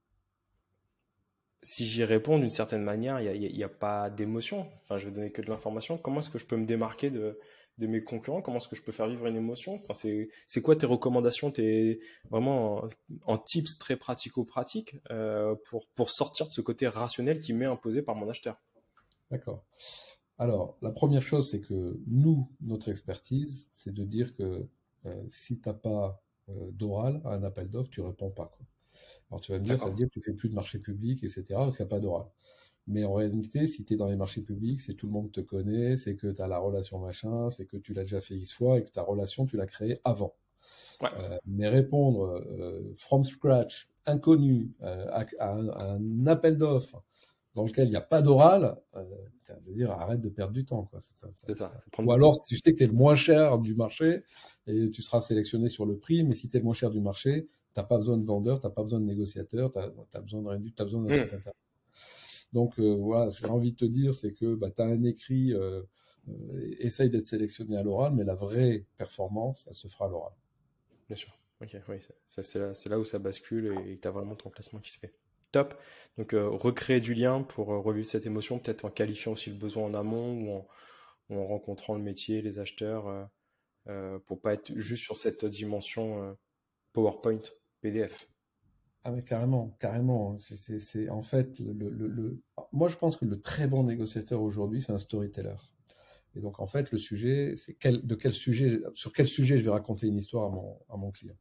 Si j'y réponds d'une certaine manière, il n'y a, il y a- il y a pas d'émotion. Enfin, je vais donner que de l'information. Comment est-ce que je peux me démarquer de, de mes concurrents? Comment est-ce que je peux faire vivre une émotion? Enfin, c'est, c'est quoi tes recommandations, tes, vraiment en, en tips très pratico-pratiques euh, pour, pour sortir de ce côté rationnel qui m'est imposé par mon acheteur? D'accord. Alors, la première chose, c'est que nous, notre expertise, c'est de dire que euh, si tu n'as pas euh, d'oral à un appel d'offres, tu réponds pas, quoi. Alors, tu vas me dire, ça veut D'accord. dire que tu fais plus de marché public, et cetera, parce qu'il n'y a pas d'oral. Mais en réalité, si tu es dans les marchés publics, c'est tout le monde te connaît, c'est que tu as la relation machin, c'est que tu l'as déjà fait X fois et que ta relation, tu l'as créée avant. Ouais. Euh, mais répondre euh, from scratch, inconnu, euh, à, à un, à un appel d'offres dans lequel il n'y a pas d'oral, euh, je veux dire, arrête de perdre du temps, quoi. C'est ça, ça, C'est ça. ça. C'est prendre Ou du temps. alors, si je sais que tu es le moins cher du marché, et tu seras sélectionné sur le prix, mais si tu es le moins cher du marché, tu n'as pas besoin de vendeur, tu n'as pas besoin de négociateur, tu as besoin de rien du, tu as besoin d'un Hmm. site internet. Donc euh, voilà, ce que j'ai envie de te dire, c'est que bah, tu as un écrit, euh, euh, essaye d'être sélectionné à l'oral, mais la vraie performance, elle se fera à l'oral. Bien sûr. Ok, oui, ça, ça, c'est là, c'est là où ça bascule et tu as vraiment ton classement qui se fait. Top. Donc, euh, recréer du lien pour euh, revivre cette émotion, peut-être en qualifiant aussi le besoin en amont ou en, ou en rencontrant le métier, les acheteurs, euh, euh, pour pas être juste sur cette dimension euh, PowerPoint, P D F. Ah mais carrément, carrément. C'est, c'est, c'est- en fait le, le, le- moi je pense que le très bon négociateur aujourd'hui, c'est un storyteller. Et donc en fait le sujet, c'est quel, de quel sujet, sur quel sujet je vais raconter une histoire à mon, à mon client.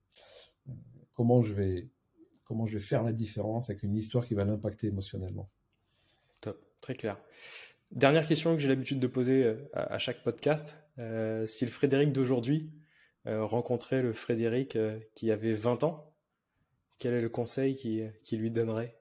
Comment je vais, comment je vais faire la différence avec une histoire qui va l'impacter émotionnellement. Top, très clair. Dernière question que j'ai l'habitude de poser euh, à, à chaque podcast. Euh, si le Frédéric d'aujourd'hui euh, rencontrait le Frédéric euh, qui avait vingt ans, quel est le conseil qu'il qui lui donnerait?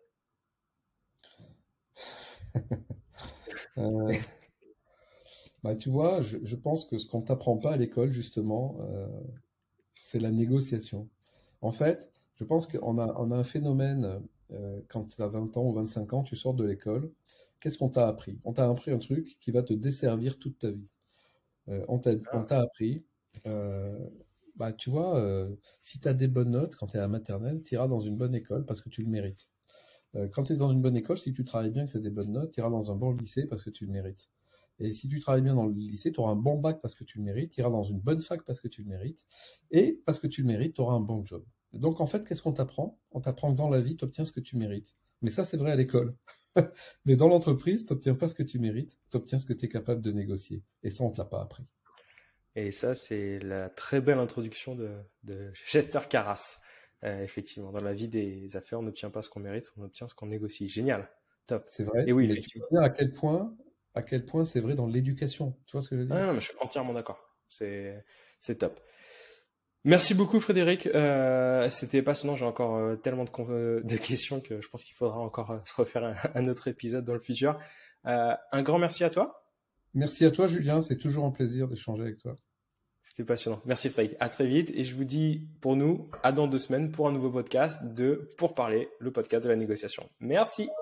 Euh, bah, tu vois, je, je pense que ce qu'on t'apprend pas à l'école, justement, euh, c'est la négociation. En fait, je pense qu'on a, on a un phénomène, euh, quand tu as vingt ans ou vingt-cinq ans, tu sors de l'école, qu'est-ce qu'on t'a appris? On t'a appris un truc qui va te desservir toute ta vie. Euh, on t'a on t'a appris, euh, bah, tu vois, euh, si tu as des bonnes notes quand tu es à la maternelle, tu iras dans une bonne école parce que tu le mérites. Euh, quand tu es dans une bonne école, si tu travailles bien, que tu as des bonnes notes, tu iras dans un bon lycée parce que tu le mérites. Et si tu travailles bien dans le lycée, tu auras un bon bac parce que tu le mérites, tu iras dans une bonne fac parce que tu le mérites, et parce que tu le mérites, tu auras un bon job. Donc en fait, qu'est-ce qu'on t'apprend? On t'apprend que dans la vie, tu obtiens ce que tu mérites. Mais ça, c'est vrai à l'école. Mais dans l'entreprise, tu n'obtiens pas ce que tu mérites, tu obtiens ce que tu es capable de négocier. Et ça, on ne te l'a pas appris. Et ça, c'est la très belle introduction de, de Chester Carras. Euh, effectivement, dans la vie des affaires, on n'obtient pas ce qu'on mérite, on obtient ce qu'on négocie. Génial. Top. C'est vrai, Et oui, mais tu effectivement. peux dire à quel point, à quel point c'est vrai dans l'éducation. Tu vois ce que je veux dire? Ah, non, mais je suis entièrement d'accord. C'est, c'est top. Merci beaucoup, Frédéric. Euh, c'était passionnant. J'ai encore euh, tellement de, con- euh, de questions que je pense qu'il faudra encore euh, se refaire un, un autre épisode dans le futur. Euh, un grand merci à toi. Merci à toi, Julien. C'est toujours un plaisir d'échanger avec toi. C'était passionnant. Merci, Frédéric. À très vite. Et je vous dis, pour nous, à dans deux semaines pour un nouveau podcast de Pour parler, le podcast de la négociation. Merci.